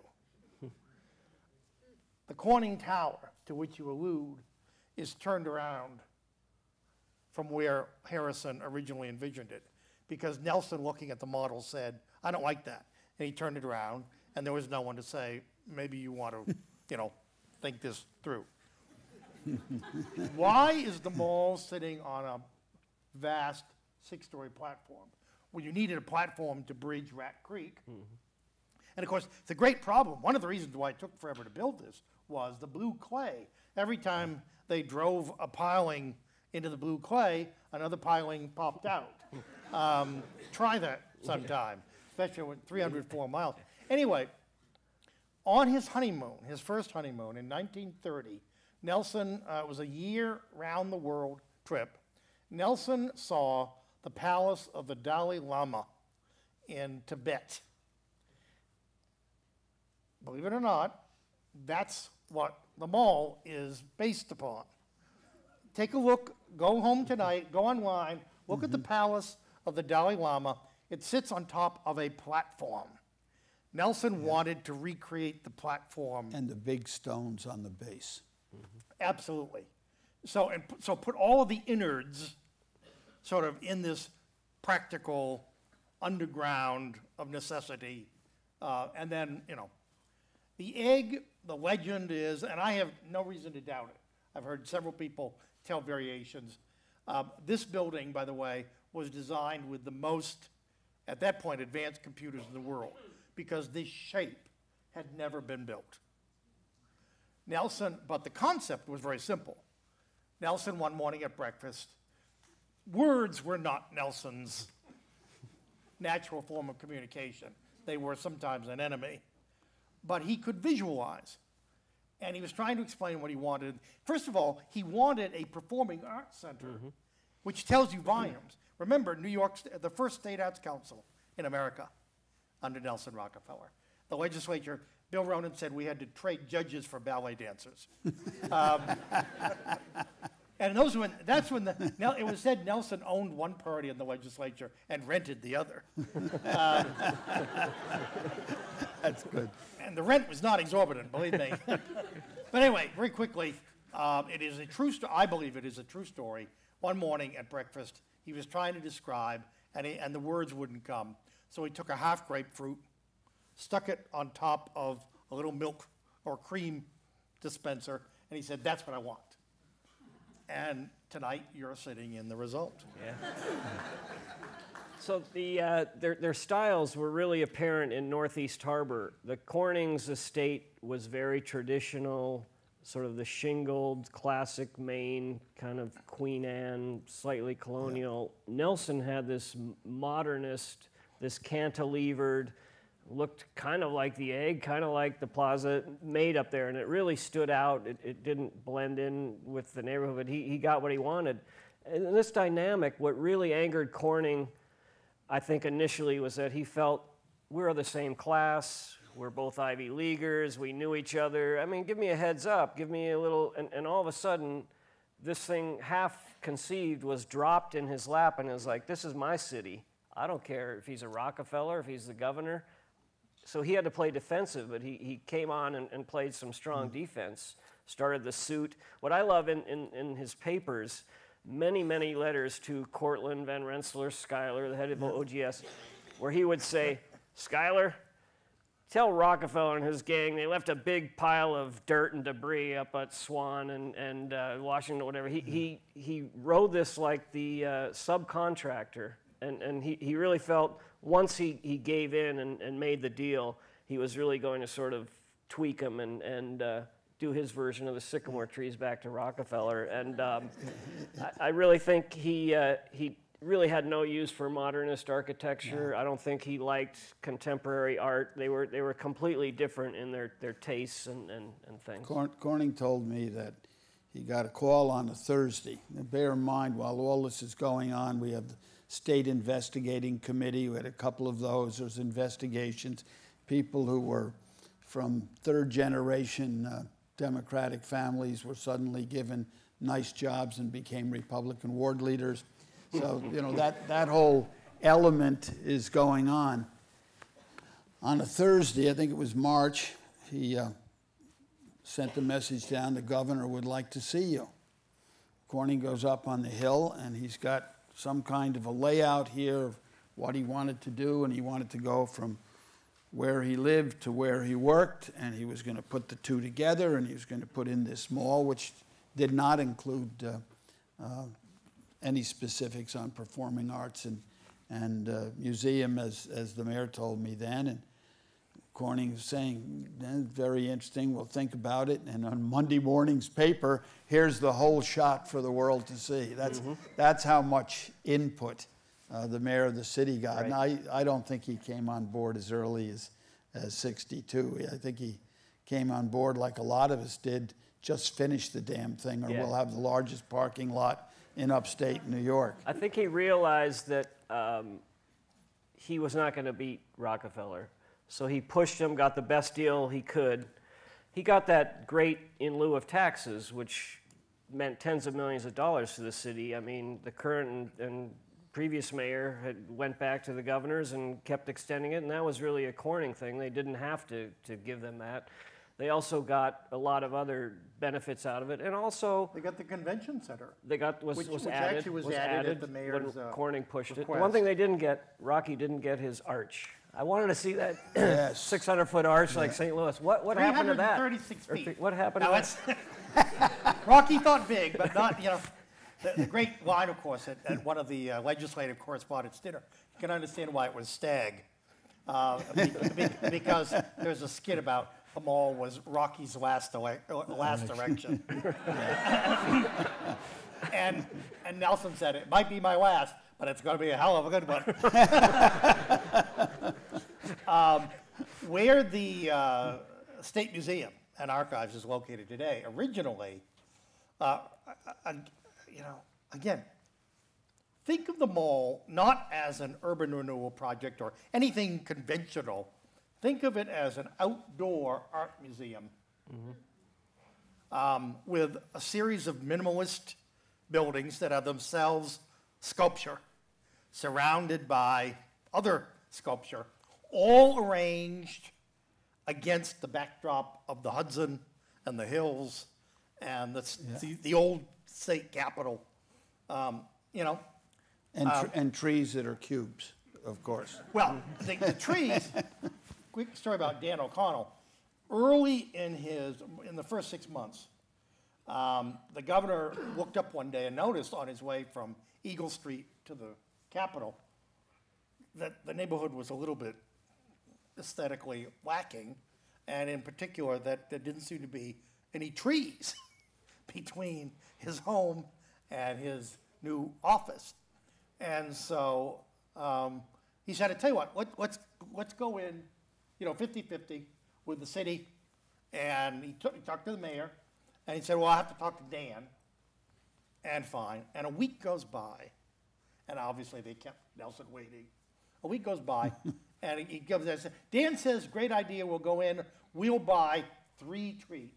The Corning Tower, to which you allude, is turned around from where Harrison originally envisioned it, because Nelson, looking at the model, said, I don't like that. And he turned it around, and there was no one to say, maybe you want to, you know, think this through. Why is the mall sitting on a vast six-story platform? Well, you needed a platform to bridge Rat Creek. Mm-hmm. And of course, the great problem, one of the reasons why it took forever to build this was the blue clay. Every time they drove a piling into the blue clay, another piling popped out. Um, try that sometime, especially with three hundred four miles. Anyway, on his honeymoon, his first honeymoon in nineteen thirty, Nelson, uh, it was a year round the world trip. Nelson saw the palace of the Dalai Lama in Tibet. Believe it or not, that's what the mall is based upon. Take a look, go home tonight, go online, look mm-hmm. at the palace of the Dalai Lama. It sits on top of a platform. Nelson wanted to recreate the platform. And the big stones on the base. Absolutely. So, and p- so put all of the innards sort of in this practical underground of necessity. Uh, and then, you know, the egg, the legend is, and I have no reason to doubt it. I've heard several people tell variations. Um, this building, by the way, was designed with the most, at that point, advanced computers in the world, because this shape had never been built. Nelson, but the concept was very simple. Nelson, one morning at breakfast, words were not Nelson's natural form of communication. They were sometimes an enemy. But he could visualize. And he was trying to explain what he wanted. First of all, he wanted a performing arts center, mm-hmm. which tells you volumes. Remember, New York, the first state arts council in America under Nelson Rockefeller. The legislature, Bill RoAnn said we had to trade judges for ballet dancers. um, and those when, that's when the, now it was said Nelson owned one party in the legislature and rented the other. Um, That's good. And the rent was not exorbitant, believe me. But anyway, very quickly, um, it is a true story. I believe it is a true story. One morning at breakfast, he was trying to describe, and, he, and the words wouldn't come. So he took a half grapefruit, stuck it on top of a little milk or cream dispenser, and he said, "That's what I want." And tonight, you're sitting in the result. Yeah. So the, uh, their, their styles were really apparent in Northeast Harbor. The Corning's estate was very traditional, sort of the shingled, classic Maine, kind of Queen Anne, slightly colonial. Yeah. Nelson had this modernist, this cantilevered, looked kind of like the egg, kind of like the plaza made up there, and it really stood out. It, it didn't blend in with the neighborhood. He, he got what he wanted. And in this dynamic, what really angered Corning, I think initially, was that he felt we're the same class, we're both Ivy Leaguers, we knew each other. I mean, give me a heads up, give me a little, and, and all of a sudden, this thing half conceived was dropped in his lap, and it was like, this is my city. I don't care if he's a Rockefeller, if he's the governor. So he had to play defensive, but he, he came on and, and played some strong mm. defense, started the suit. What I love in, in, in his papers, many, many letters to Cortlandt, Van Rensselaer, Schuyler, the head of O G S, where he would say, "Schuyler, tell Rockefeller and his gang they left a big pile of dirt and debris up at Swan and, and uh, Washington, whatever." He, he, he wrote this like the uh, subcontractor, and, and he, he really felt once he, he gave in and, and made the deal, he was really going to sort of tweak him and, and uh, do his version of the sycamore trees back to Rockefeller. And um, I, I really think he, uh, he really had no use for modernist architecture. Yeah. I don't think he liked contemporary art. They were, they were completely different in their, their tastes and, and, and things. Corn, Corning told me that he got a call on a Thursday. Now, bear in mind, while all this is going on, we have the State Investigating Committee. We had a couple of those. There's investigations. People who were from third generation uh, Democratic families were suddenly given nice jobs and became Republican ward leaders. So, you know, that, that whole element is going on. On a Thursday, I think it was March, he uh, sent a message down, "The governor would like to see you." Corning goes up on the hill, and he's got some kind of a layout here of what he wanted to do, and he wanted to go from where he lived to where he worked, and he was going to put the two together, and he was going to put in this mall, which did not include uh, uh, any specifics on performing arts and, and uh, museum, as, as the mayor told me then. And Corning was saying, "Very interesting, we'll think about it." And on Monday morning's paper, here's the whole shot for the world to see. That's, mm-hmm. that's how much input uh, the mayor of the city got. Right. And I, I don't think he came on board as early as, as sixty-two. I think he came on board like a lot of us did, just finish the damn thing, or yeah. we'll have the largest parking lot in upstate New York. I think he realized that um, he was not going to beat Rockefeller. So he pushed him, got the best deal he could. He got that great in lieu of taxes, which meant tens of millions of dollars to the city. I mean, the current and, and previous mayor had went back to the governors and kept extending it, and that was really a Corning thing. They didn't have to, to give them that. They also got a lot of other benefits out of it, and also They got the convention center. they got was Which- was which added actually was added at the mayor's, when uh, Corning pushed it. The request. one thing they didn't get, Rocky didn't get his arch. I wanted to see that Yes. six hundred foot arch like Saint Louis. What what happened to that? three hundred thirty-six Or feet. th- What happened Now, to it's, that? Rocky thought big, but not, you know, the, the great line, of course, at, at one of the uh, legislative correspondents' dinner. You can understand why it was stag. Uh, be, be, because there's a skit about the mall was Rocky's last, ele- uh, last erection. and, and Nelson said, it might be my last, but it's going to be a hell of a good one. um, where the uh, State Museum and Archives is located today, originally, uh, uh, you know, again, think of the mall not as an urban renewal project or anything conventional. Think of it as an outdoor art museum um, with a series of minimalist buildings that are themselves sculpture, surrounded by other sculpture, all arranged against the backdrop of the Hudson and the hills and the, the, the old state capitol. Um, you know, And, tr- and trees that are cubes, of course. well, the, the trees, quick story about Dan O'Connell. Early in his, in the first six months, um, the governor looked up one day and noticed on his way from Eagle Street to the Capitol that the neighborhood was a little bit aesthetically lacking, and in particular that there didn't seem to be any trees between his home and his new office. And so um, he said, I tell you what, let, let's, let's go in, you know, fifty-fifty with the city. And he, took, he talked to the mayor, and he said, well, I have to talk to Dan. And fine. And a week goes by, and obviously they kept Nelson waiting. A week goes by, and he, he gives us, Dan says, great idea, we'll go in, we'll buy three trees.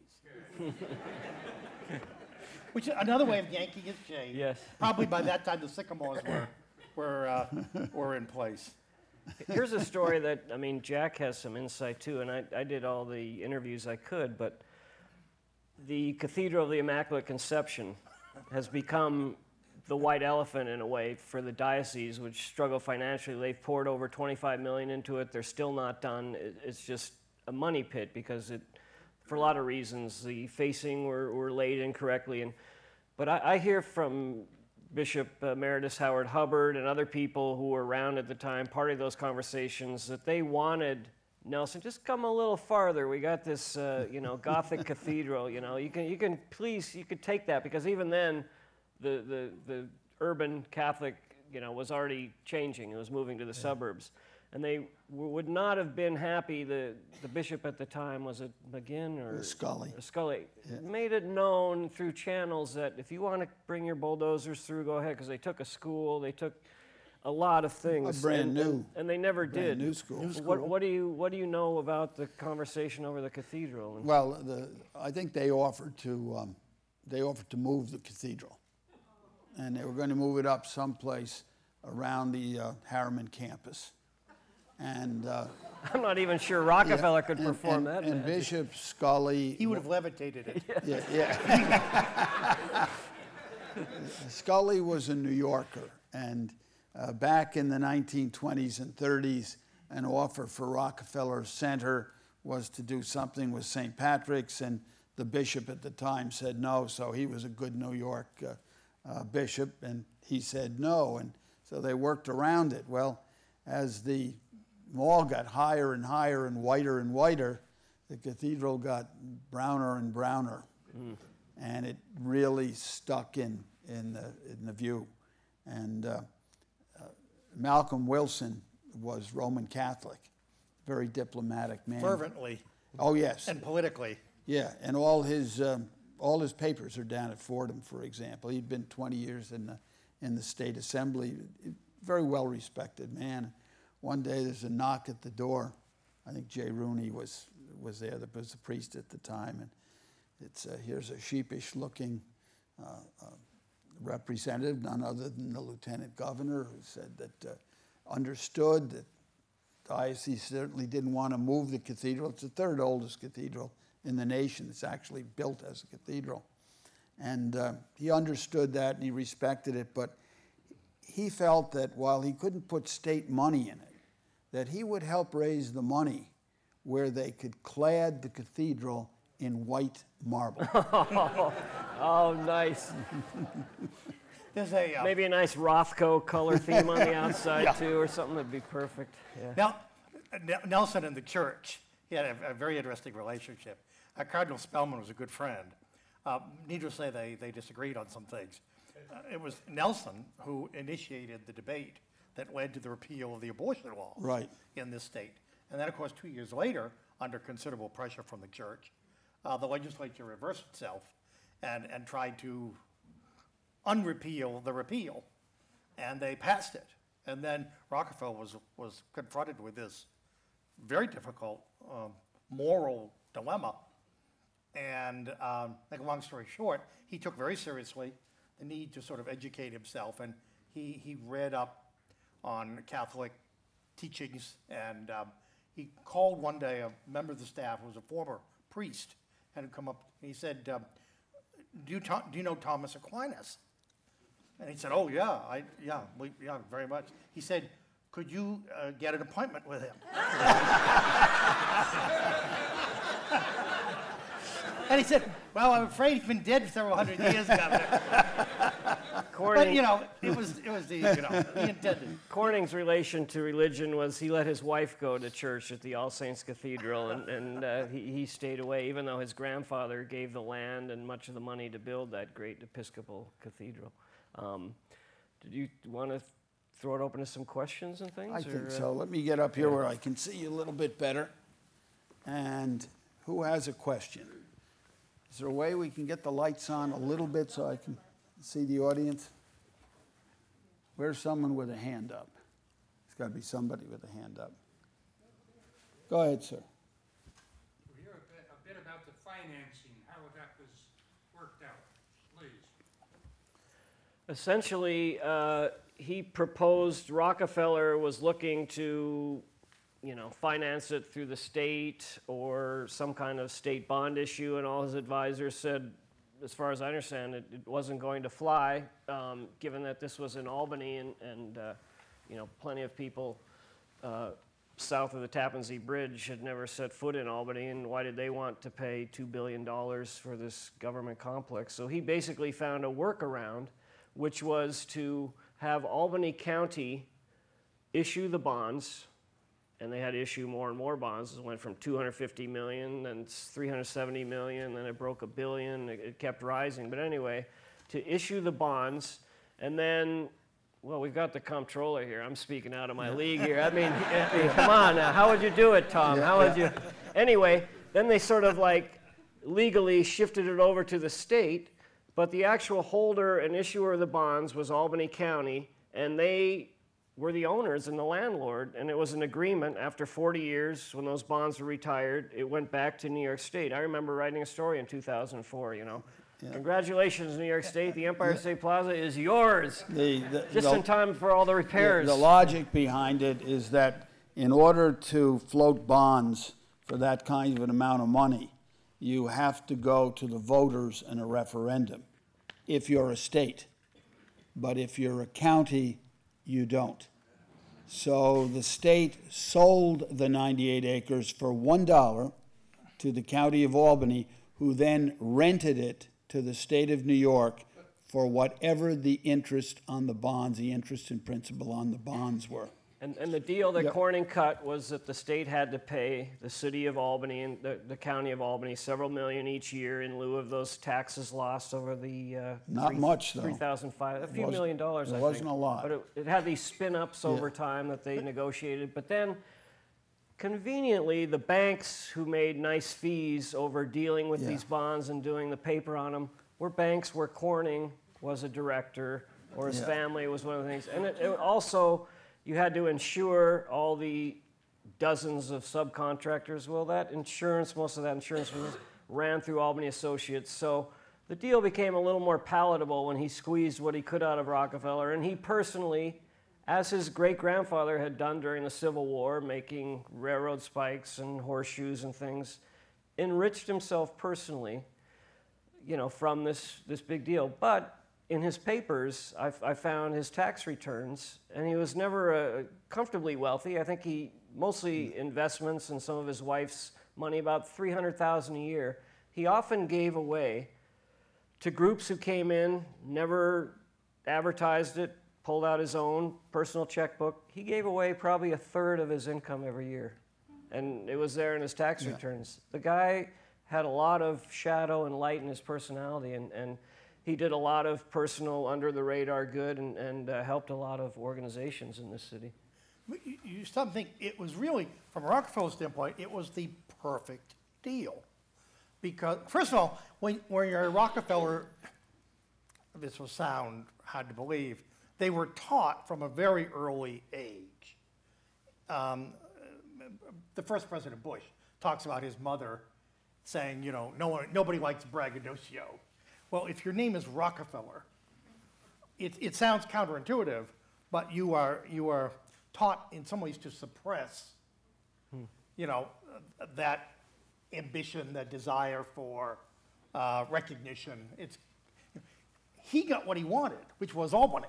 Which is another way of yanking his shade. Yes. Probably by that time the sycamores were, were, uh, were in place. Here's a story that, I mean, Jack has some insight too, and I, I did all the interviews I could, but the Cathedral of the Immaculate Conception has become the white elephant in a way for the diocese, which struggle financially. They've poured over twenty-five million dollars into it. They're still not done. It, it's just a money pit because it, for a lot of reasons, the facing were, were laid incorrectly. And, but I, I hear from Bishop Emeritus Howard Hubbard and other people who were around at the time, part of those conversations, that they wanted Nelson, just come a little farther. We got this, uh, you know, Gothic cathedral. You know, you can, you can please, you could take that, because even then, the the the urban Catholic, you know, was already changing. It was moving to the yeah. suburbs, and they w- would not have been happy. The the bishop at the time, was it McGinn or Scully? Scully Yeah. made it known through channels that if you want to bring your bulldozers through, go ahead, because they took a school, they took a lot of things. A brand and, new. And, and they never brand did. New school. New What, school. what do you what do you know about the conversation over the cathedral? And Well, the, I think they offered to um, they offered to move the cathedral, and they were going to move it up someplace around the uh, Harriman campus, and uh, I'm not even sure Rockefeller yeah, could and, perform and, that. And Bishop Scully, He would have levitated it. yeah, yeah. Scully was a New Yorker, and uh, back in the nineteen twenties and thirties, an offer for Rockefeller Center was to do something with Saint Patrick's, and the bishop at the time said no, so he was a good New York uh, uh, bishop, and he said no, and so they worked around it. Well, as the mall got higher and higher and whiter and whiter, the cathedral got browner and browner. Mm. And it really stuck in in the in the view. And uh, uh, Malcolm Wilson was Roman Catholic, very diplomatic man. Fervently. Oh yes. And politically. Yeah, and all his um, all his papers are down at Fordham, for example. He'd been twenty years in the in the state assembly. Very well respected man. One day there's a knock at the door. I think Jay Rooney was was there. There was a priest at the time, and it's uh, here's a sheepish-looking uh, uh, representative, none other than the lieutenant governor, who said that uh, understood that the diocese certainly didn't want to move the cathedral. It's the third oldest cathedral in the nation. It's actually built as a cathedral. And uh, he understood that and he respected it, but he felt that while he couldn't put state money in it, that he would help raise the money where they could clad the cathedral in white marble. Oh, nice. There's a, uh, Maybe a nice Rothko color theme on the outside, yeah. too, or something that'd be perfect. Yeah. Now, N- Nelson and the church, he had a, a very interesting relationship. Uh, Cardinal Spellman was a good friend. Uh, needless to say, they, they disagreed on some things. Uh, it was Nelson who initiated the debate that led to the repeal of the abortion laws Right. in this state. And then, of course, two years later, under considerable pressure from the church, uh, the legislature reversed itself and, and tried to unrepeal the repeal, and they passed it. And then Rockefeller was, was confronted with this very difficult um, moral dilemma. And um, make a long story short, he took very seriously the need to sort of educate himself, and he, he read up on Catholic teachings, and um, he called one day a member of the staff who was a former priest, and had come up, and he said, um, do, you to- do you know Thomas Aquinas? And he said, oh, yeah, I, yeah, we, yeah, very much. He said, could you uh, get an appointment with him? And he said, well, I'm afraid he's been dead for several hundred years, Governor. Corning, But, you know, it was, it was the, you know, he intended. Corning's relation to religion was he let his wife go to church at the All Saints Cathedral, and, and uh, he, he stayed away, even though his grandfather gave the land and much of the money to build that great Episcopal cathedral. Um, did you want to throw it open to some questions and things? I or, think uh, so. Let me get up here where I can see you a little bit better. And who has a question? Is there a way we can get the lights on a little bit so I can see the audience? Where's someone with a hand up? There's got to be somebody with a hand up. Go ahead, sir. We'll hear a bit, a bit about the financing, how that was worked out, please. Essentially, uh, he proposed, Rockefeller was looking to, you know, finance it through the state or some kind of state bond issue, and all his advisors said, as far as I understand it, it wasn't going to fly, um, given that this was in Albany and, and uh, you know, plenty of people uh, south of the Tappan Zee Bridge had never set foot in Albany, and why did they want to pay two billion dollars for this government complex? So he basically found a workaround, which was to have Albany County issue the bonds, and they had to issue more and more bonds. It went from two hundred fifty million, then three hundred seventy million, then it broke a billion. It, it kept rising. But anyway, to issue the bonds, and then, well, we've got the comptroller here. I'm speaking out of my league here. I mean, I mean, come on now. How would you do it, Tom? Yeah, How would yeah. you? Anyway, then they sort of like legally shifted it over to the state, but the actual holder and issuer of the bonds was Albany County, and they were the owners and the landlord, and it was an agreement. After forty years, when those bonds were retired, it went back to New York State. I remember writing a story in two thousand four, you know. Yeah. Congratulations, New York State. The Empire State Plaza is yours. The, the, Just the, in time for all the repairs. The, the logic behind it is that in order to float bonds for that kind of an amount of money, you have to go to the voters in a referendum if you're a state. But if you're a county, you don't. So the state sold the ninety-eight acres for one dollar to the county of Albany, who then rented it to the state of New York for whatever the interest on the bonds, the interest in principal on the bonds were. And, and the deal that Yep. Corning cut was that the state had to pay the city of Albany and the, the county of Albany several million each year in lieu of those taxes lost over the uh, Not three, much, though. three thousand five, a few wasn't- million dollars. it I wasn't think. a lot. But it, it had these spin-ups over Yeah. time that they negotiated. But then, conveniently, the banks who made nice fees over dealing with Yeah. these bonds and doing the paper on them were banks where Corning was a director or his Yeah. family was one of the things. And it, it also, you had to insure all the dozens of subcontractors. Well, that insurance, most of that insurance was, ran through Albany Associates. So The deal became a little more palatable when he squeezed what he could out of Rockefeller, and he personally, as his great-grandfather had done during the Civil War, making railroad spikes and horseshoes and things, enriched himself personally, you know, from this, this big deal. But in his papers, I, I found his tax returns, and he was never uh, comfortably wealthy. I think he, mostly investments and some of his wife's money, about three hundred thousand dollars a year. He often gave away to groups who came in, never advertised it, pulled out his own personal checkbook. He gave away probably a third of his income every year, and it was there in his tax Yeah. returns. The guy had a lot of shadow and light in his personality, and, and he did a lot of personal under-the-radar good and, and uh, helped a lot of organizations in this city. But You, you stop and think, it was really, from a Rockefeller standpoint, it was the perfect deal. Because, first of all, when, when you're a Rockefeller, this will sound hard to believe, they were taught from a very early age. Um, the first President Bush talks about his mother saying, you know, no one, nobody likes braggadocio. Well, if your name is Rockefeller, it, it sounds counterintuitive, but you are, you are taught in some ways to suppress, hmm. you know, uh, that ambition, that desire for uh, recognition. It's, he got what he wanted, which was Albany.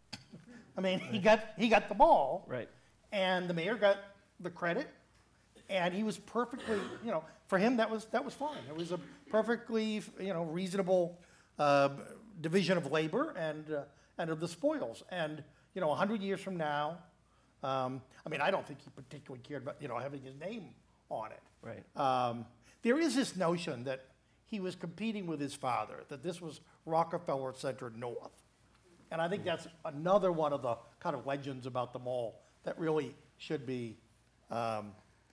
I mean, right. he got he got the ball, right? And the mayor got the credit, and he was perfectly, you know, for him that was that was fine. It was a perfectly, you know, reasonable uh, division of labor and uh, and of the spoils. And you know, a hundred years from now, um, I mean, I don't think he particularly cared about, you know, having his name on it. Right. Um, there is this notion that he was competing with his father, that this was Rockefeller-centered North. And I think that's another one of the kind of legends about the mall that really should be um,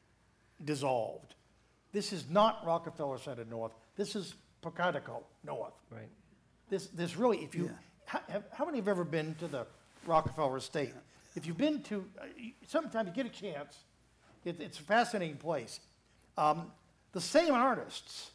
dissolved. This is not Rockefeller-centered North. This is Pocatico North. Right. This, this really, if you, Yeah. ha, have, how many have ever been to the Rockefeller estate? If you've been to, uh, sometime you get a chance, it, it's a fascinating place. Um, the same artists,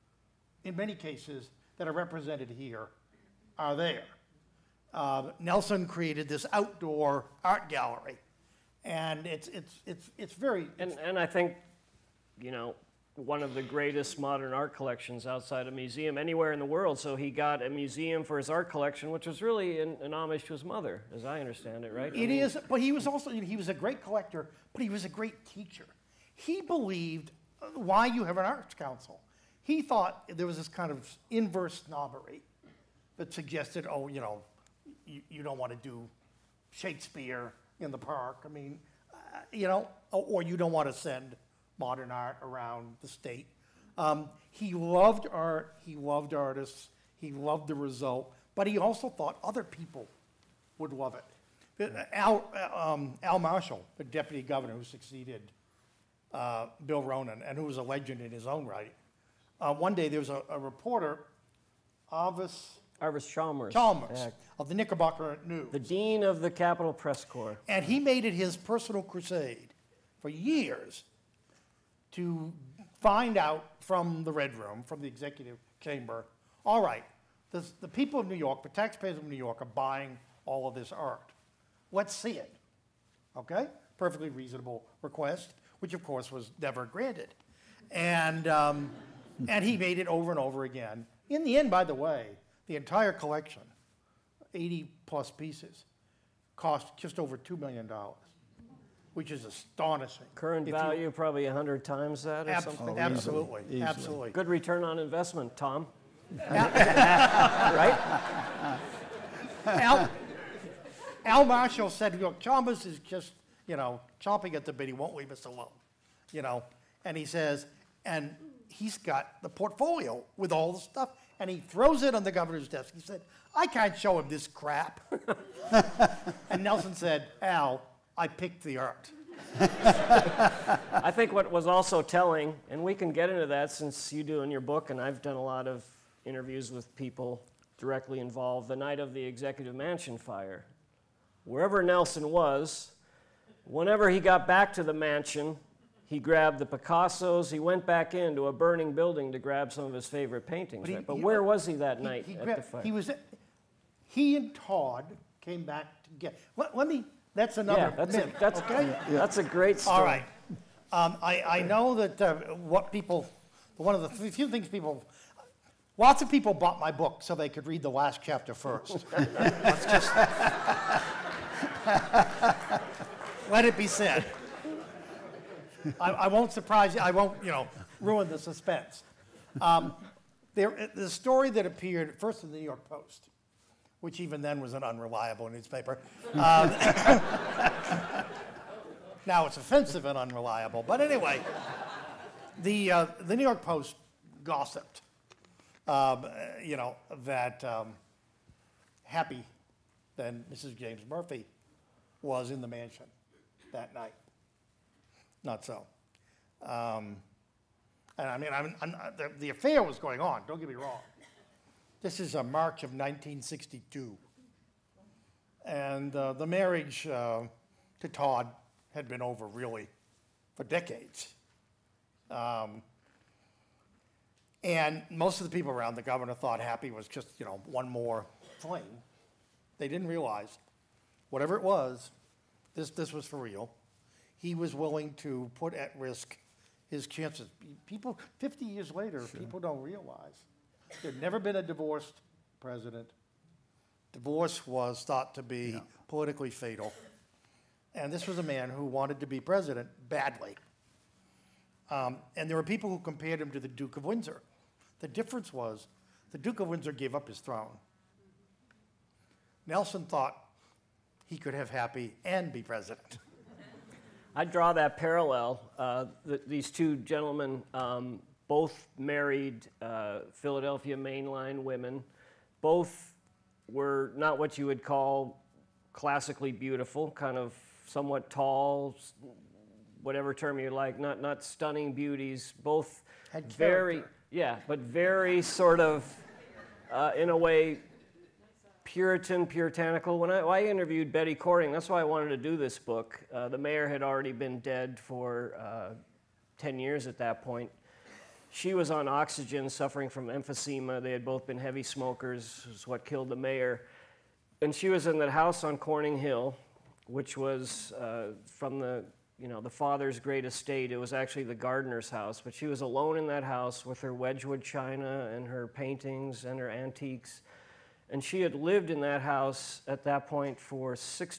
in many cases, that are represented here are there. Uh, Nelson created this outdoor art gallery, and it's it's it's it's very. And It's, and I think, you know, one of the greatest modern art collections outside a museum anywhere in the world. So he got a museum for his art collection, which was really an, an homage to his mother, as I understand it, right? I it mean, is, but he was also he was a great collector, but he was a great teacher. He believed uh, why you have an arts council. He thought there was this kind of inverse snobbery that suggested, oh, you know, you, you don't want to do Shakespeare in the park. I mean, uh, you know, or, or you don't want to send modern art around the state. Um, he loved art, he loved artists, he loved the result, but he also thought other people would love it. Uh, Al, uh, um, Al Marshall, the deputy governor who succeeded uh, Bill Ronan, and who was a legend in his own right, uh, one day there was a, a reporter, Arvis Arvis Chalmers. Chalmers, Yeah. of the Knickerbocker News. The dean of the Capitol Press Corps. And he made it his personal crusade for years to find out from the Red Room, from the executive chamber, all right, the, the people of New York, the taxpayers of New York are buying all of this art. Let's see it. Okay? Perfectly reasonable request, which of course was never granted. And, um, and he made it over and over again. In the end, by the way, the entire collection, eighty plus pieces, cost just over two million dollars, which is astonishing. Current If you- value probably a hundred times that or Ab- something. Oh, Absolutely, easily, easily. absolutely. Good return on investment, Tom. Right? Al, Al Marshall said, look, Chalmers is just, you know, chomping at the bit. He won't leave us alone, you know. And he says, and he's got the portfolio with all the stuff, and he throws it on the governor's desk. He said, I can't show him this crap. And Nelson said, Al, I picked the art. I think what was also telling, and we can get into that since you do in your book, and I've done a lot of interviews with people directly involved, the night of the Executive Mansion fire. Wherever Nelson was, whenever he got back to the mansion, He grabbed the Picassos. He went back into a burning building to grab some of his favorite paintings. But he- right? But he- where was he that He- night he at grabbed- the fire? He was, he and Todd came back to get, let, let me, that's another yeah, that's minute, a, that's, okay? that's a great story. All right. Um, I, I know that uh, what people, one of the th- few things people, lots of people bought my book so they could read the last chapter first. Let's just, let it be said. I, I won't surprise you, I won't, you know, ruin the suspense. Um, there, the story that appeared first in the New York Post, which even then was an unreliable newspaper. Um, now it's offensive and unreliable, but anyway, the, uh, the New York Post gossiped, um, you know, that um, Happy, then Missus James Murphy, was in the mansion that night. Not so. Um, and I mean, I'm, I'm, the, the affair was going on, don't get me wrong. This is uh, March of nineteen sixty-two. And uh, the marriage uh, to Todd had been over really for decades. Um, and most of the people around the governor thought Happy was just, you know, one more fling. They didn't realize, whatever it was, this, this was for real. He was willing to put at risk his chances. People, fifty years later, sure. people don't realize there'd never been a divorced president. Divorce was thought to be yeah. politically fatal. And this was a man who wanted to be president badly. Um, and there were people who compared him to the Duke of Windsor. The difference was the Duke of Windsor gave up his throne. Nelson thought he could have Happy and be president. I draw that parallel. Uh, th these two gentlemen um, both married uh, Philadelphia mainline women. Both were not what you would call classically beautiful, kind of somewhat tall, whatever term you like, not, not stunning beauties. Both Had very, character. yeah, but very sort of, uh, in a way, Puritan, puritanical. When I, when I interviewed Betty Corning, that's why I wanted to do this book. Uh, the mayor had already been dead for uh, ten years at that point. She was on oxygen, suffering from emphysema. They had both been heavy smokers, which is what killed the mayor. And she was in that house on Corning Hill, which was uh, from the, you know, the father's great estate. It was actually the gardener's house, but she was alone in that house with her Wedgwood china and her paintings and her antiques. And she had lived in that house at that point for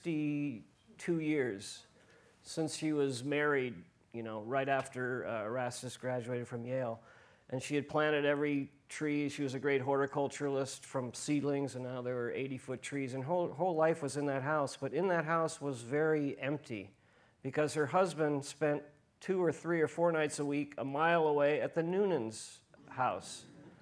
sixty-two years, since she was married, you know, right after uh, Erastus graduated from Yale. And she had planted every tree. She was a great horticulturalist from seedlings, and now there were eighty-foot trees. And her whole, whole life was in that house. But in that house was very empty because her husband spent two or three or four nights a week a mile away at the Noonan's house.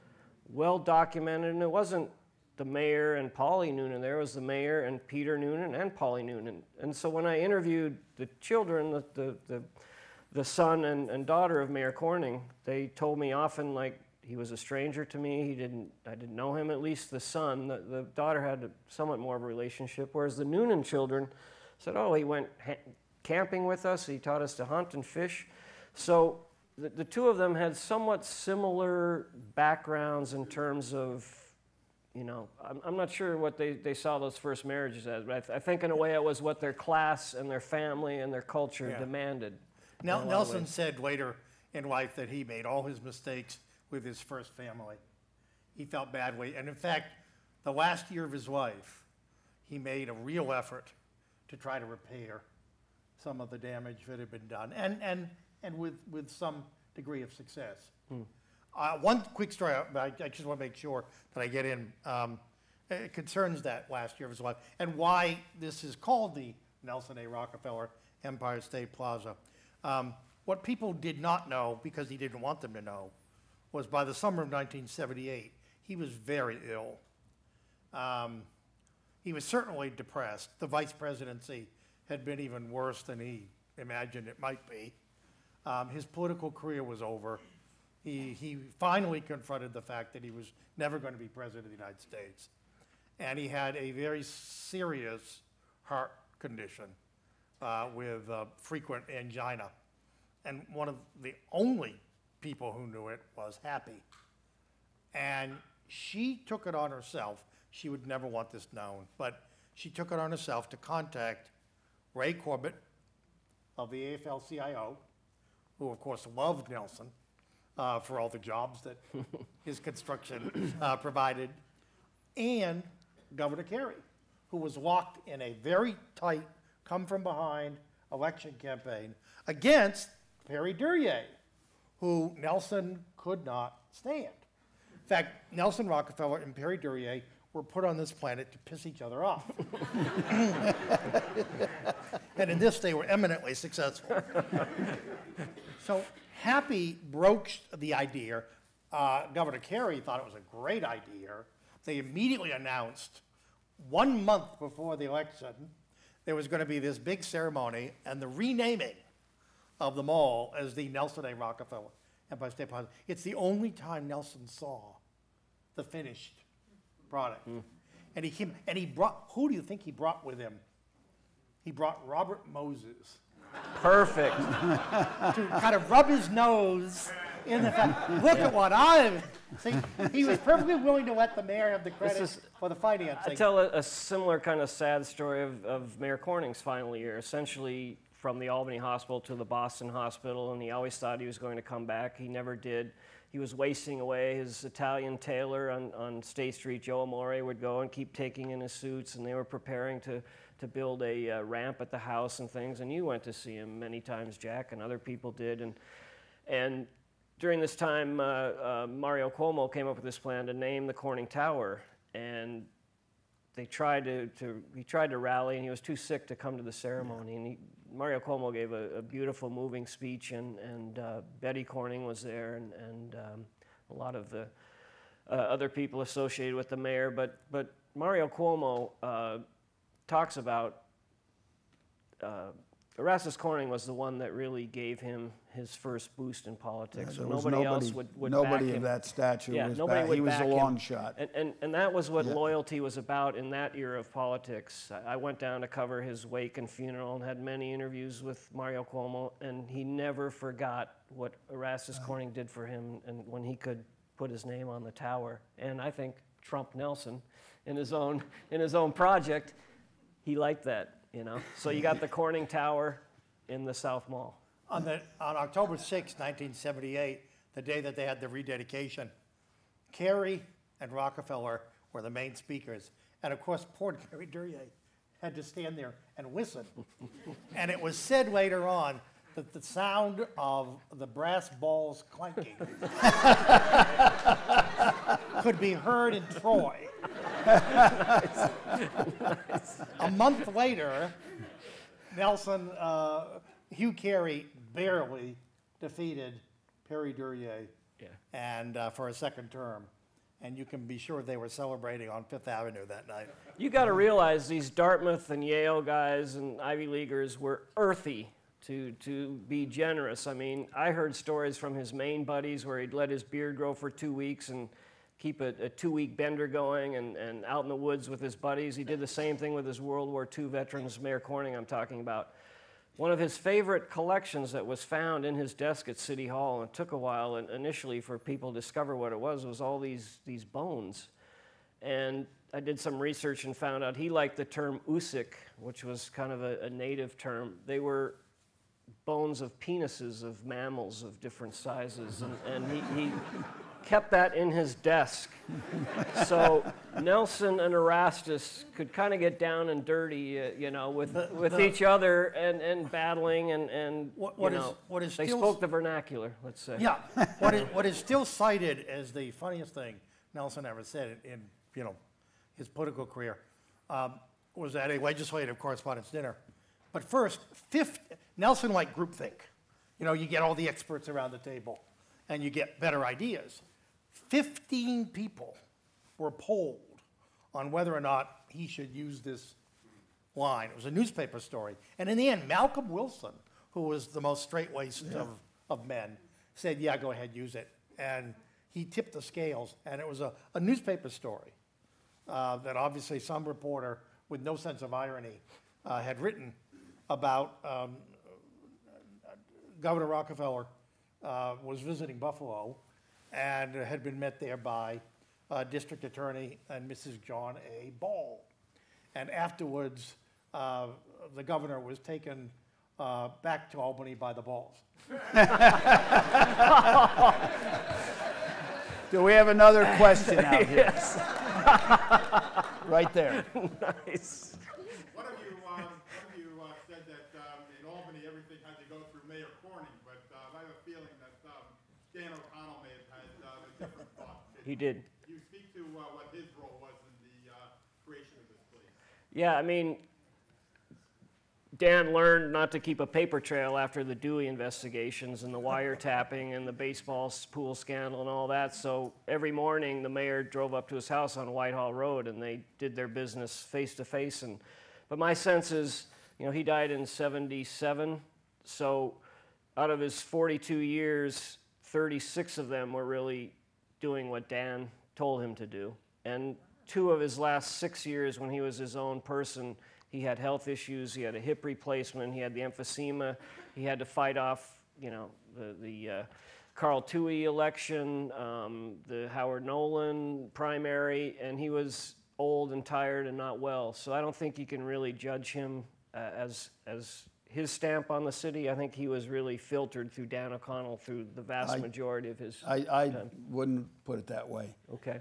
Well documented, and it wasn't the mayor and Polly Noonan. There was the mayor and Peter Noonan and Polly Noonan. And so when I interviewed the children, the, the, the, the son and, and daughter of Mayor Corning, they told me often, like, he was a stranger to me. He didn't, I didn't know him, at least the son. The, the daughter had a, somewhat more of a relationship, whereas the Noonan children said, oh, he went camping with us. He taught us to hunt and fish. So the, the two of them had somewhat similar backgrounds in terms of, you know, I'm, I'm not sure what they, they saw those first marriages as, but I, th I think in a way it was what their class and their family and their culture Yeah. demanded. Nel Nelson said later in life that he made all his mistakes with his first family. He felt badly, and in fact, the last year of his life, he made a real effort to try to repair some of the damage that had been done, and, and, and with, with some degree of success. Hmm. Uh, one quick story, I, I just want to make sure that I get in. Um, it concerns that last year of his life and why this is called the Nelson A. Rockefeller Empire State Plaza. Um, what people did not know, because he didn't want them to know, was by the summer of nineteen seventy-eight, he was very ill. Um, he was certainly depressed. The vice presidency had been even worse than he imagined it might be. Um, his political career was over. He, he finally confronted the fact that he was never going to be president of the United States. And he had a very serious heart condition uh, with uh, frequent angina. and one of the only people who knew it was Happy. And she took it on herself. She would never want this known, but she took it on herself to contact Ray Corbett of the A F L C I O, who of course loved Nelson uh, for all the jobs that his construction uh, provided, and Governor Carey, who was locked in a very tight, come-from-behind election campaign against Perry Duryea, who Nelson could not stand. In fact, Nelson Rockefeller and Perry Duryea were put on this planet to piss each other off. And in this, they were eminently successful. So Happy broached the idea. Uh, Governor Carey thought it was a great idea. They immediately announced, one month before the election, there was going to be this big ceremony and the renaming of the mall as the Nelson A. Rockefeller Empire State Plaza. It's the only time Nelson saw the finished product. Mm. And he came, and he brought, who do you think he brought with him? He brought Robert Moses. Perfect. To kind of rub his nose in the fact, look at what I've, see, he was perfectly willing to let the mayor have the credit is, for the financing. I tell a, a similar kind of sad story of, of Mayor Corning's final year, essentially from the Albany hospital to the Boston hospital, and he always thought he was going to come back. He never did. He was wasting away. His Italian tailor on, on State Street, Joe Amore, would go and keep taking in his suits, and they were preparing to, to build a uh, ramp at the house and things, and you went to see him many times, Jack, and other people did. And, and during this time, uh, uh, Mario Cuomo came up with this plan to name the Corning Tower, and they tried to, to, he tried to rally, and he was too sick to come to the ceremony. And he, Mario Cuomo gave a, a beautiful, moving speech, and, and uh, Betty Corning was there, and, and um, a lot of the uh, other people associated with the mayor. But, but Mario Cuomo uh, talks about uh, Erastus Corning was the one that really gave him his first boost in politics. Yeah, so nobody, nobody else would, would nobody back of him. that stature yeah, was nobody back. would He was back a long him. shot. And, and, and that was what Yeah. loyalty was about in that era of politics. I I went down to cover his wake and funeral and had many interviews with Mario Cuomo, and he never forgot what Erastus Corning did for him, and when he could put his name on the tower. And I think Trump Nelson, in his own, in his own project, he liked that. You know, so you got the Corning Tower in the South Mall. On, the, on October sixth, nineteen seventy-eight, the day that they had the rededication, Carey and Rockefeller were the main speakers. And of course, poor Perry Duryea had to stand there and listen. And it was said later on that the sound of the brass balls clanking could be heard in Troy. Nice. Nice. A month later, Nelson, uh, Hugh Carey barely defeated Perry Duryea, Yeah. and uh, for a second term. And you can be sure they were celebrating on Fifth Avenue that night. You got to realize these Dartmouth and Yale guys and Ivy Leaguers were earthy to, to be generous. I mean, I heard stories from his Maine buddies where he'd let his beard grow for two weeks and keep a, a two-week bender going and, and out in the woods with his buddies. He did the same thing with his World War Two veterans, Mayor Corning I'm talking about. One of his favorite collections that was found in his desk at City Hall, and it took a while initially for people to discover what it was, was all these, these bones. And I did some research and found out he liked the term Usik, which was kind of a, a native term. They were bones of penises of mammals of different sizes, and, and he, he kept that in his desk. So Nelson and Erastus could kind of get down and dirty, uh, you know, with The- with the- each other and, and battling and, and What- what you is- know, what is they still- spoke the vernacular, let's say. Yeah, what is, what is still cited as the funniest thing Nelson ever said in, in you know, his political career um, was at a legislative correspondence dinner. But first, fifth, Nelson liked groupthink. You know, you get all the experts around the table and you get better ideas. Fifteen people were polled on whether or not he should use this line. It was a newspaper story. And in the end, Malcolm Wilson, who was the most straight-laced Yeah. of, of men, said, yeah, go ahead, use it. And he tipped the scales, and it was a, a newspaper story uh, that obviously some reporter with no sense of irony uh, had written about um, Governor Rockefeller uh, was visiting Buffalo and had been met there by uh, District Attorney and Missus John A. Ball. And afterwards, uh, the governor was taken uh, back to Albany by the Balls. Do we have another question out here? Yes. Right there. Nice. One of you, um, one of you uh, said that um, in Albany everything had to go through Mayor Corning, but uh, I have a feeling that um, Dan O'Connell may have had uh, a different thought. He did. You speak to uh, what his role was in the uh, creation of this place. Yeah, I mean, Dan learned not to keep a paper trail after the Dewey investigations and the wiretapping and the baseball pool scandal and all that. So every morning the mayor drove up to his house on Whitehall Road and they did their business face to face. And but my sense is, you know, he died in seventy-seven. So out of his forty-two years, thirty-six of them were really doing what Dan told him to do. And two of his last six years when he was his own person, he had health issues, he had a hip replacement, he had the emphysema, he had to fight off, you know, the, the uh, Carl Toohey election, um, the Howard Nolan primary, and he was old and tired and not well. So I don't think you can really judge him uh, as, as his stamp on the city. I think he was really filtered through Dan O'Connell through the vast I- majority of his I, I time. wouldn't put it that way. Okay.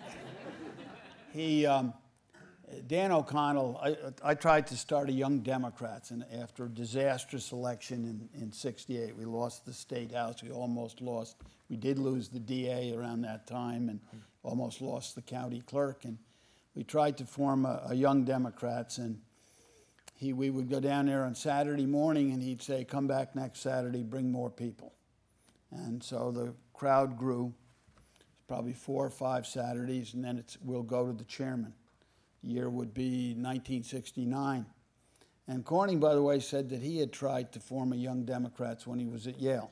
He, um, Dan O'Connell, I, I tried to start a Young Democrats, and after a disastrous election in, in sixty-eight, we lost the State House, we almost lost, we did lose the D A around that time, and almost lost the county clerk, and we tried to form a, a Young Democrats, and he, we would go down there on Saturday morning, and he'd say, come back next Saturday, bring more people. And so the crowd grew, probably four or five Saturdays, and then it's, we'll go to the chairman. Year would be nineteen sixty-nine. And Corning, by the way, said that he had tried to form a Young Democrats when he was at Yale.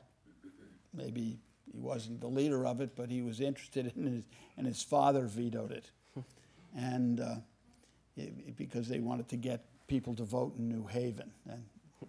Maybe he wasn't the leader of it, but he was interested in it, and his father vetoed it. And uh, it, because they wanted to get people to vote in New Haven. And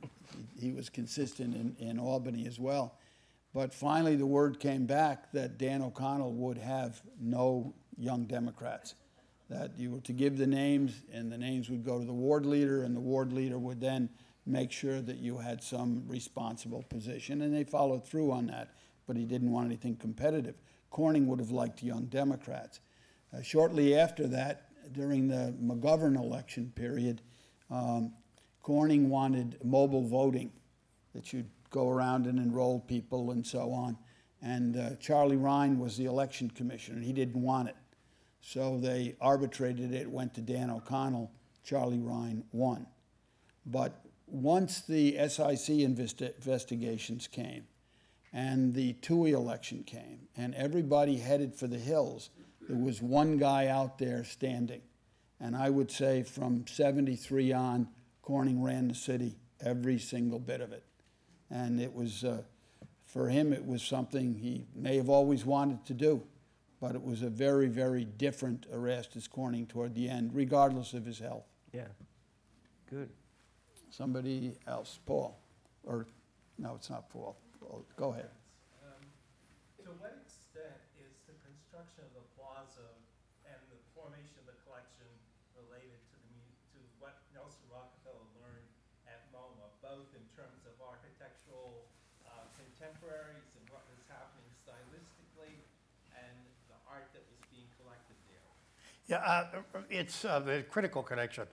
he, he was consistent in, in Albany as well. But finally the word came back that Dan O'Connell would have no Young Democrats. That you were to give the names, and the names would go to the ward leader, and the ward leader would then make sure that you had some responsible position, and they followed through on that, but he didn't want anything competitive. Corning would have liked Young Democrats. Uh, shortly after that, during the McGovern election period, um, Corning wanted mobile voting, that you'd go around and enroll people and so on, and uh, Charlie Ryan was the election commissioner, and he didn't want it. So they arbitrated it, went to Dan O'Connell, Charlie Ryan won. But once the S I C investi investigations came and the Toohey election came and everybody headed for the hills, there was one guy out there standing. And I would say from seventy-three on, Corning ran the city, every single bit of it. And it was, uh, for him, it was something he may have always wanted to do. But it was a very, very different Erastus Corning toward the end, regardless of his health. Yeah. Good. Somebody else, Paul, or, no, it's not Paul. Paul, go ahead. Um, to what extent is the construction of the plaza and the formation of the collection related to the mu- to what Nelson Rockefeller learned at MoMA, both in terms of architectural uh, contemporaries and what was happening stylistically, and the art that was being collected there? Yeah, uh, it's uh, the critical connection.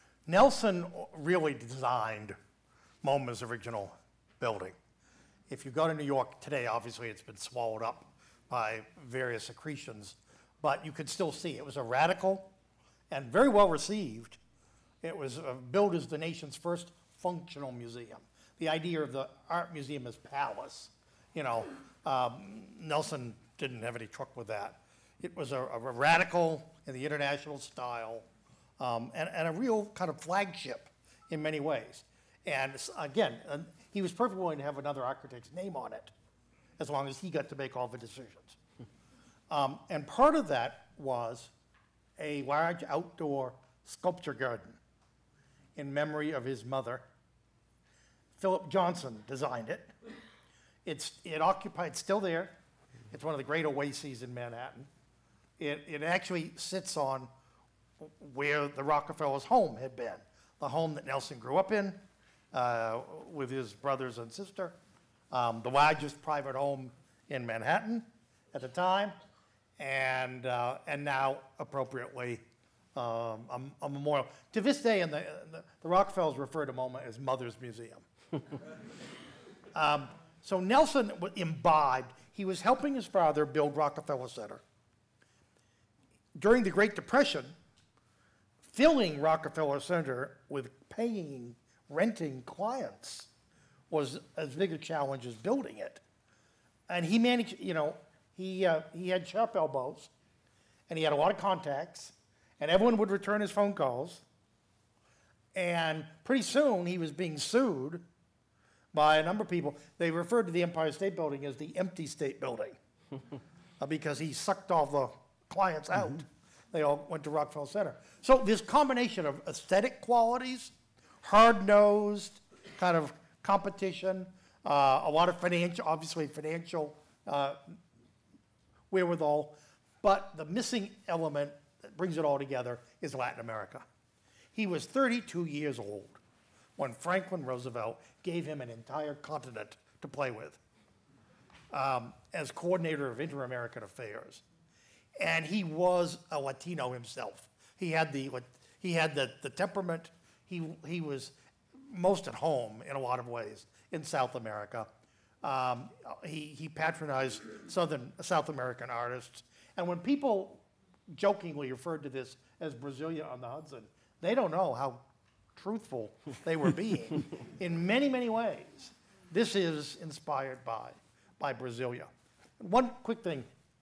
Nelson really designed MoMA's original building. If you go to New York today, obviously it's been swallowed up by various accretions, but you could still see it was a radical and very well received. It was uh, built as the nation's first functional museum. The idea of the art museum as palace, you know, um, Nelson didn't have any truck with that. It was a, a radical in the international style, um, and, and a real kind of flagship in many ways. And again, uh, he was perfectly willing to have another architect's name on it, as long as he got to make all the decisions. Um, and part of that was a large outdoor sculpture garden in memory of his mother. Philip Johnson designed it, It's, it occupied, it's still there. It's one of the great oases in Manhattan. It, it actually sits on where the Rockefellers' home had been, the home that Nelson grew up in uh, with his brothers and sister, um, the largest private home in Manhattan at the time, and, uh, and now appropriately um, a, a memorial. To this day, and the, the, the Rockefellers refer to the moment as Mother's Museum. um, so Nelson imbibed, he was helping his father build Rockefeller Center. During the Great Depression, filling Rockefeller Center with paying, renting clients was as big a challenge as building it. And he managed, you know, he, uh, he had sharp elbows, and he had a lot of contacts, and everyone would return his phone calls. And pretty soon, he was being sued by a number of people. They referred to the Empire State Building as the empty state building uh, because he sucked all the clients out. Mm-hmm. They all went to Rockefeller Center. So this combination of aesthetic qualities, hard-nosed kind of competition, uh, a lot of financial, obviously financial uh, wherewithal, but the missing element that brings it all together is Latin America. He was thirty-two years old when Franklin Roosevelt gave him an entire continent to play with um, as coordinator of inter-American affairs. And he was a Latino himself. He had the, he had the, the temperament. He, he was most at home in a lot of ways in South America. Um, he, he patronized Southern, South American artists. And when people jokingly referred to this as Brasilia on the Hudson, they don't know how truthful they were being in many, many ways. This is inspired by, by Brasilia. One quick thing.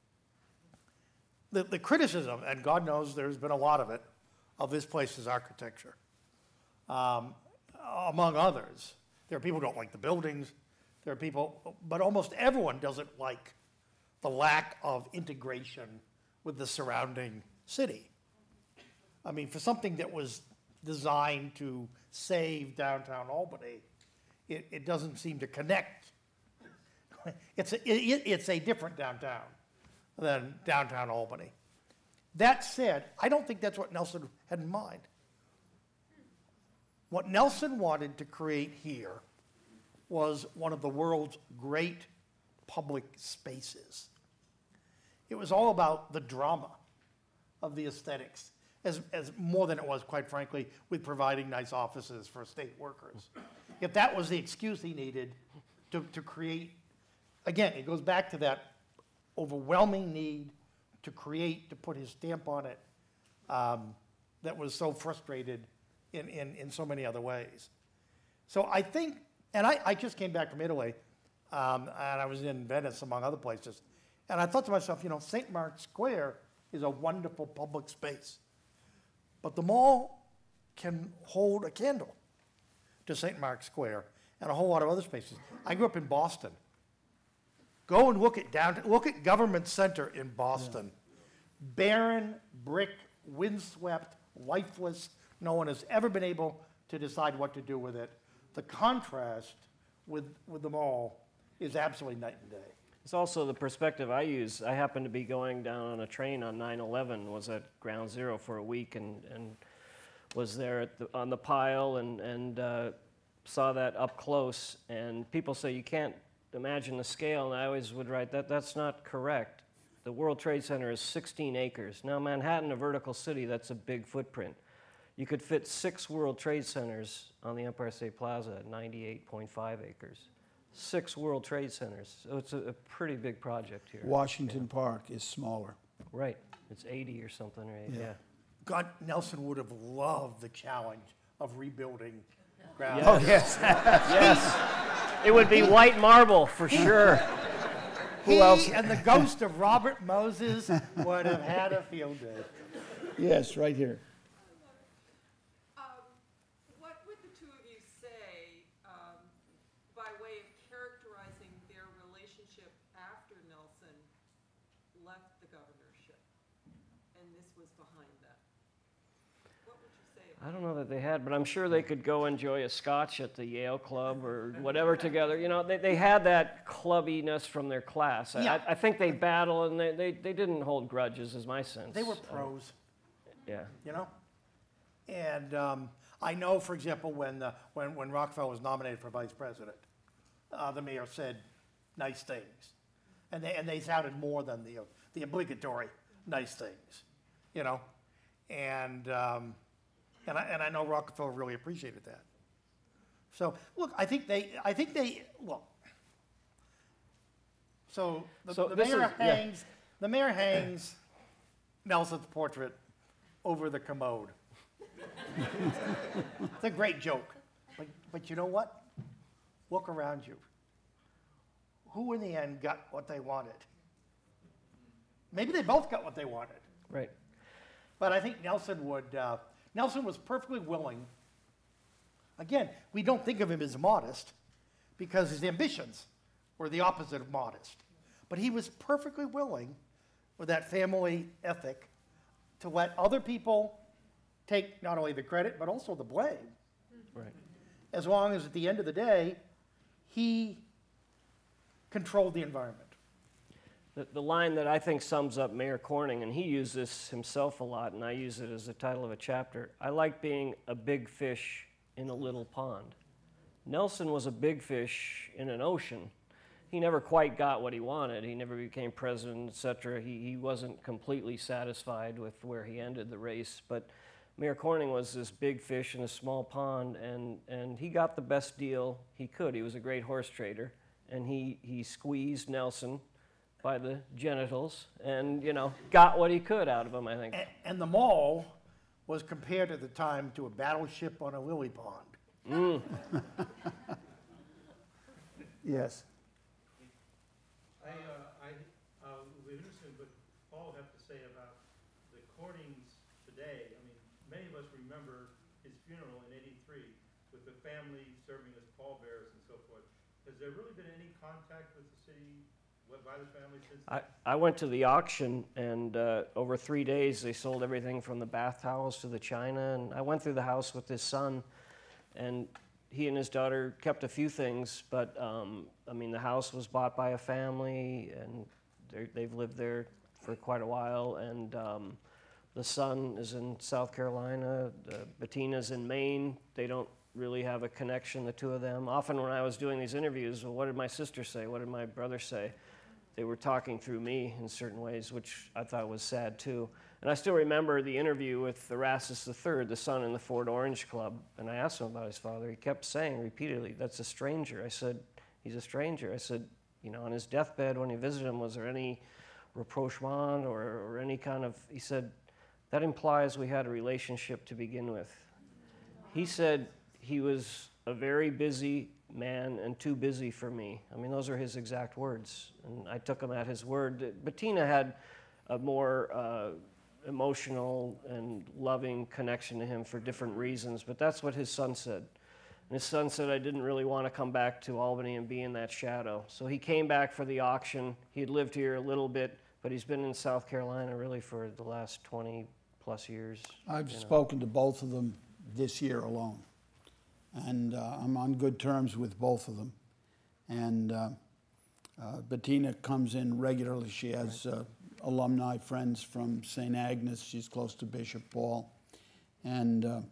The, the criticism, and God knows there's been a lot of it, of this place's architecture. Um, among others, there are people who don't like the buildings. There are people, but almost everyone doesn't like the lack of integration with the surrounding city. I mean, for something that was designed to save downtown Albany, it, it doesn't seem to connect. It's a, it, it's a different downtown than downtown Albany. That said, I don't think that's what Nelson had in mind. What Nelson wanted to create here was one of the world's great public spaces. It was all about the drama of the aesthetics, as, as more than it was, quite frankly, with providing nice offices for state workers. If that was the excuse he needed to, to create, again, it goes back to that overwhelming need to create, to put his stamp on it, um, that was so frustrated in, in, in so many other ways. So I think, and I, I just came back from Italy, um, and I was in Venice, among other places, and I thought to myself, you know, Saint Mark's Square is a wonderful public space, but the mall can hold a candle to Saint Mark's Square and a whole lot of other spaces. I grew up in Boston. Go and look at down, look at Government Center in Boston. Yeah. Barren, brick, windswept, lifeless. No one has ever been able to decide what to do with it. The contrast with, with the mall is absolutely night and day. It's also the perspective I use. I happened to be going down on a train on nine eleven, was at Ground Zero for a week, and, and was there at the, on the pile and, and uh, saw that up close. And people say you can't imagine the scale, and I always would write that that's not correct. The World Trade Center is sixteen acres. Now Manhattan, a vertical city, that's a big footprint. You could fit six World Trade Centers on the Empire State Plaza at ninety-eight point five acres. Six World Trade Centers. So it's a, a pretty big project here. Washington yeah. Park is smaller. Right. It's eighty or something, right? Yeah. yeah. God, Nelson would have loved the challenge of rebuilding Ground Yes. Oh, yes. Yes. It would be white marble for sure. Who he else? and the ghost of Robert Moses would have had a field day. Yes, right here. Um, what would the two of you say um, by way of characterizing their relationship after Nelson left the governorship, and this was behind that? What would you say about I don't know that they had, but I'm sure they could go enjoy a scotch at the Yale Club or whatever together. You know, they, they had that clubbiness from their class. I, Yeah. I, I think they battle and they, they, they didn't hold grudges, is my sense. They were Uh, pros, yeah. you know? And um, I know, for example, when, uh, when, when Rockefeller was nominated for vice president, uh, the mayor said nice things. And they, and they sounded more than the, the obligatory nice things, you know? And, um, and, I, and I know Rockefeller really appreciated that. So, look, I think they, I think they, look. So the, So the this mayor is- yeah. hangs, the mayor hangs Nelson's portrait over the commode. It's a great joke. But, but you know what? Look around you. Who in the end got what they wanted? Maybe they both got what they wanted. Right. But I think Nelson would, uh, Nelson was perfectly willing. Again, we don't think of him as modest because his ambitions were the opposite of modest. But he was perfectly willing, with that family ethic, to let other people take not only the credit, but also the blame. Right. As long as at the end of the day, he controlled the environment. The, the line that I think sums up Mayor Corning, and he used this himself a lot, and I use it as the title of a chapter, I like being a big fish in a little pond. Nelson was a big fish in an ocean. He never quite got what he wanted. He never became president, et cetera. He, he wasn't completely satisfied with where he ended the race, but Mayor Corning was this big fish in a small pond, and, and he got the best deal he could. He was a great horse trader, and he, he squeezed Nelson by the genitals and, you know, got what he could out of him, I think. And, and the mall was compared at the time to a battleship on a lily pond. Mm. Yes. I, uh, I, uh, would be interested what Paul would have to say about the Cornings today. I mean, many of us remember his funeral in eighty-three with the family serving as pallbearers and so forth. Has there really been any contact with the city, what, by the family since I, then? I went to the auction, and uh, over three days they sold everything from the bath towels to the china, and I went through the house with his son, and he and his daughter kept a few things, but um, I mean, the house was bought by a family, and they're- they've lived there for quite a while, and um, the son is in South Carolina, uh, Bettina's in Maine. They don't really have a connection, the two of them. Often when I was doing these interviews, well, what did my sister say? What did my brother say? They were talking through me in certain ways, which I thought was sad too. And I still remember the interview with Erastus the third, the son in the Fort Orange Club, and I asked him about his father. He kept saying repeatedly, "That's a stranger." I said, "He's a stranger." I said, you know, on his deathbed when you visited him, was there any rapprochement or, or any kind of, he said, "That implies we had a relationship to begin with." He said he was a very busy man and too busy for me. I mean, those are his exact words, and I took him at his word. Bettina had a more uh, emotional and loving connection to him for different reasons, but that's what his son said. And his son said, "I didn't really want to come back to Albany and be in that shadow." So he came back for the auction. He had lived here a little bit, but he's been in South Carolina really for the last twenty plus years. I've you know. spoken to both of them this year alone, and uh, I'm on good terms with both of them. And uh, uh, Bettina comes in regularly. She has uh, alumni friends from Saint Agnes. She's close to Bishop Paul. And uh,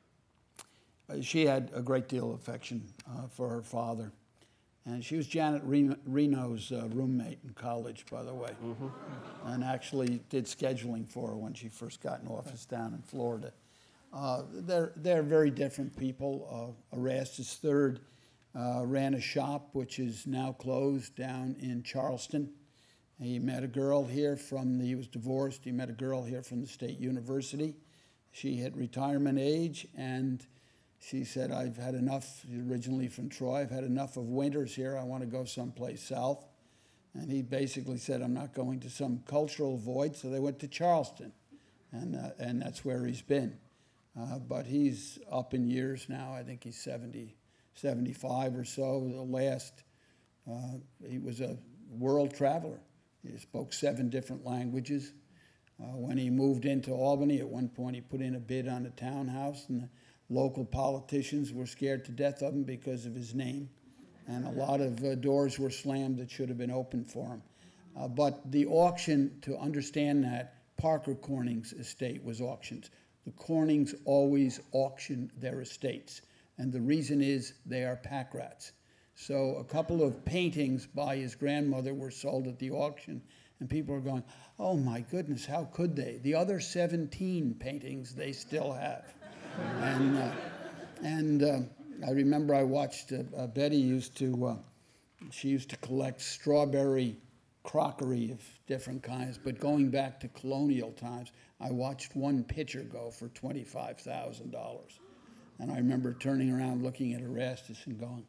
she had a great deal of affection uh, for her father. And she was Janet Reno, Reno's uh, roommate in college, by the way, mm-hmm. and actually did scheduling for her when she first got in office down in Florida. Uh, they're, they're very different people. Uh, Erastus the third uh, ran a shop which is now closed down in Charleston. He met a girl here from the, he was divorced, he met a girl here from the State University. She hit retirement age, and she said, "I've had enough," originally from Troy, "I've had enough of winters here, I want to go someplace south." And he basically said, "I'm not going to some cultural void," so they went to Charleston, and, uh, and that's where he's been. Uh, but he's up in years now. I think he's seventy, seventy-five or so. The last, uh, he was a world traveler. He spoke seven different languages. Uh, when he moved into Albany, at one point he put in a bid on a townhouse, and the local politicians were scared to death of him because of his name. And a lot of uh, doors were slammed that should have been opened for him. Uh, but the auction, to understand that, Parker Corning's estate was auctioned. The Cornings always auction their estates. And the reason is they are pack rats. So a couple of paintings by his grandmother were sold at the auction, and people are going, oh my goodness, how could they? The other seventeen paintings they still have. and uh, and uh, I remember I watched, uh, uh, Betty used to, uh, she used to collect strawberry crockery of different kinds, but going back to colonial times, I watched one pitcher go for twenty-five thousand dollars. And I remember turning around looking at Erastus and going,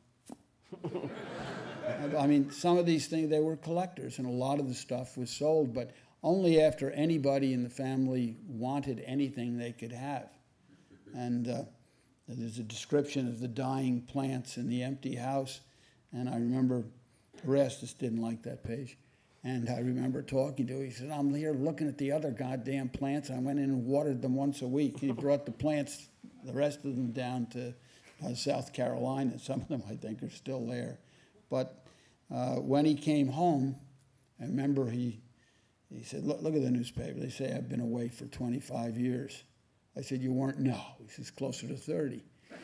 I mean, some of these things, they were collectors, and a lot of the stuff was sold, but only after anybody in the family wanted anything they could have. And uh, there's a description of the dying plants in the empty house, and I remember Erastus didn't like that page. And I remember talking to him. He said, I'm here looking at the other goddamn plants. I went in and watered them once a week. He brought the plants, the rest of them, down to uh, South Carolina. Some of them, I think, are still there. But uh, when he came home, I remember he, he said, look, look at the newspaper. They say I've been away for twenty-five years. I said, you weren't? No. He says, closer to thirty.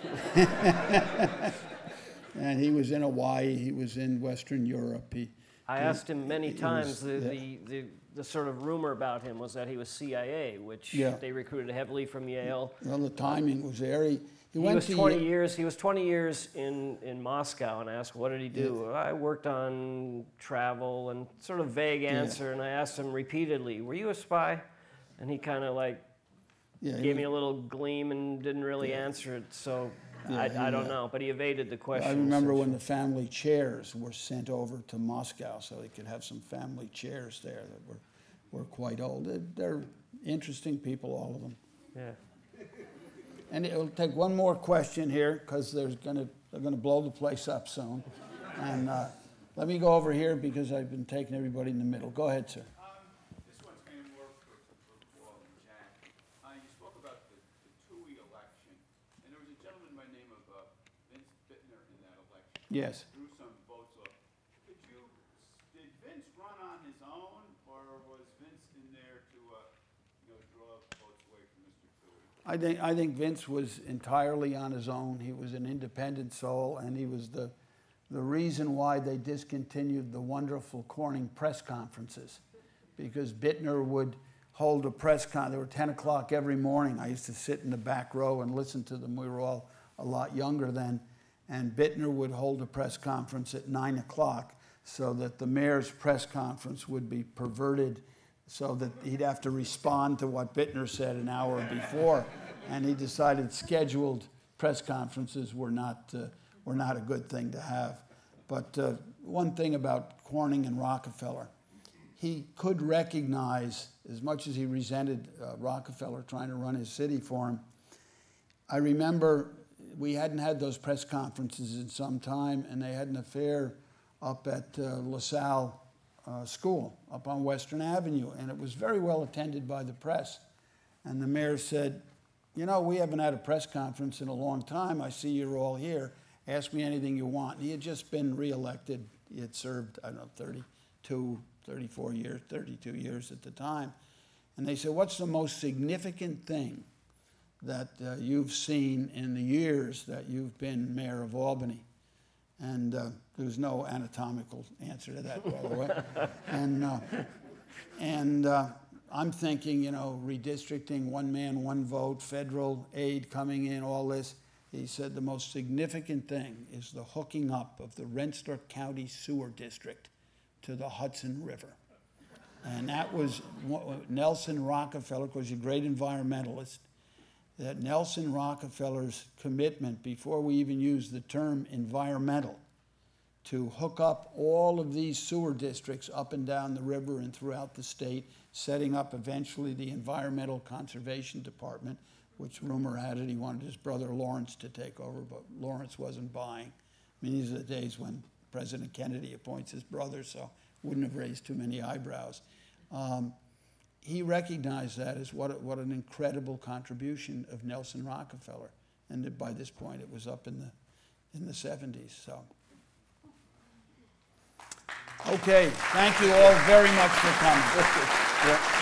And he was in Hawaii. He was in Western Europe. He, I asked him many times, was, the, yeah. the, the, the sort of rumor about him was that he was C I A, which Yeah. they recruited heavily from Yale. Well, the timing was there. He, he, He went was to twenty Ye- years. He was twenty years in, in Moscow, and I asked, "What did he do?" I worked on travel, and sort of vague answer. And I asked him repeatedly, "Were you a spy?" And he kind of like yeah, gave he, me a little gleam and didn't really Yeah. answer it. So Yeah, I, he, I don't uh, know, but he evaded the question. I remember when the family chairs were sent over to Moscow so they could have some family chairs there that were, were quite old. They're, they're interesting people, all of them. Yeah. And it'll take one more question here because there's gonna they're gonna blow the place up soon. And uh, let me go over here because I've been taking everybody in the middle. Go ahead, sir. Um, this one's kind of more for, for Paul and Jack. Uh, you spoke about the, the Toohey election, and there was a gentleman by the name of uh, Vince Bittner in that election. Yes. Drew some votes off. Could you, did Vince run on his own, or was Vince in there to, uh, you know, draw votes away from Mister Toohey? I think I think Vince was entirely on his own. He was an independent soul, and he was the the reason why they discontinued the wonderful Corning press conferences, because Bittner would hold a press con. They were ten o'clock every morning. I used to sit in the back row and listen to them. We were all a lot younger then, and Bittner would hold a press conference at nine o'clock, so that the mayor's press conference would be perverted, so that he'd have to respond to what Bittner said an hour before. And he decided scheduled press conferences were not, uh, were not a good thing to have. But uh, one thing about Corning and Rockefeller, he could recognize, as much as he resented uh, Rockefeller trying to run his city for him, I remember we hadn't had those press conferences in some time, and they had an affair up at uh, LaSalle Uh, school up on Western Avenue, and it was very well attended by the press. And the mayor said, you know, we haven't had a press conference in a long time. I see you're all here. Ask me anything you want. And he had just been reelected. He had served, I don't know, thirty-two, thirty-four years, thirty-two years at the time. And they said, what's the most significant thing that uh, you've seen in the years that you've been mayor of Albany? And uh, there was no anatomical answer to that, by the way. And, uh, and uh, I'm thinking, you know, redistricting, one man, one vote, federal aid coming in, all this. He said the most significant thing is the hooking up of the Rensselaer County Sewer District to the Hudson River. And that was Nelson Rockefeller, because he's a great environmentalist, that Nelson Rockefeller's commitment, before we even used the term environmental, to hook up all of these sewer districts up and down the river and throughout the state, setting up eventually the Environmental Conservation Department, which rumor had it he wanted his brother Lawrence to take over, but Lawrence wasn't buying. I mean, these are the days when President Kennedy appoints his brother, so wouldn't have raised too many eyebrows. Um, he recognized that as what, a- what an incredible contribution of Nelson Rockefeller. And that by this point, it was up in the, in the seventies, so. Okay, thank you all very much for coming.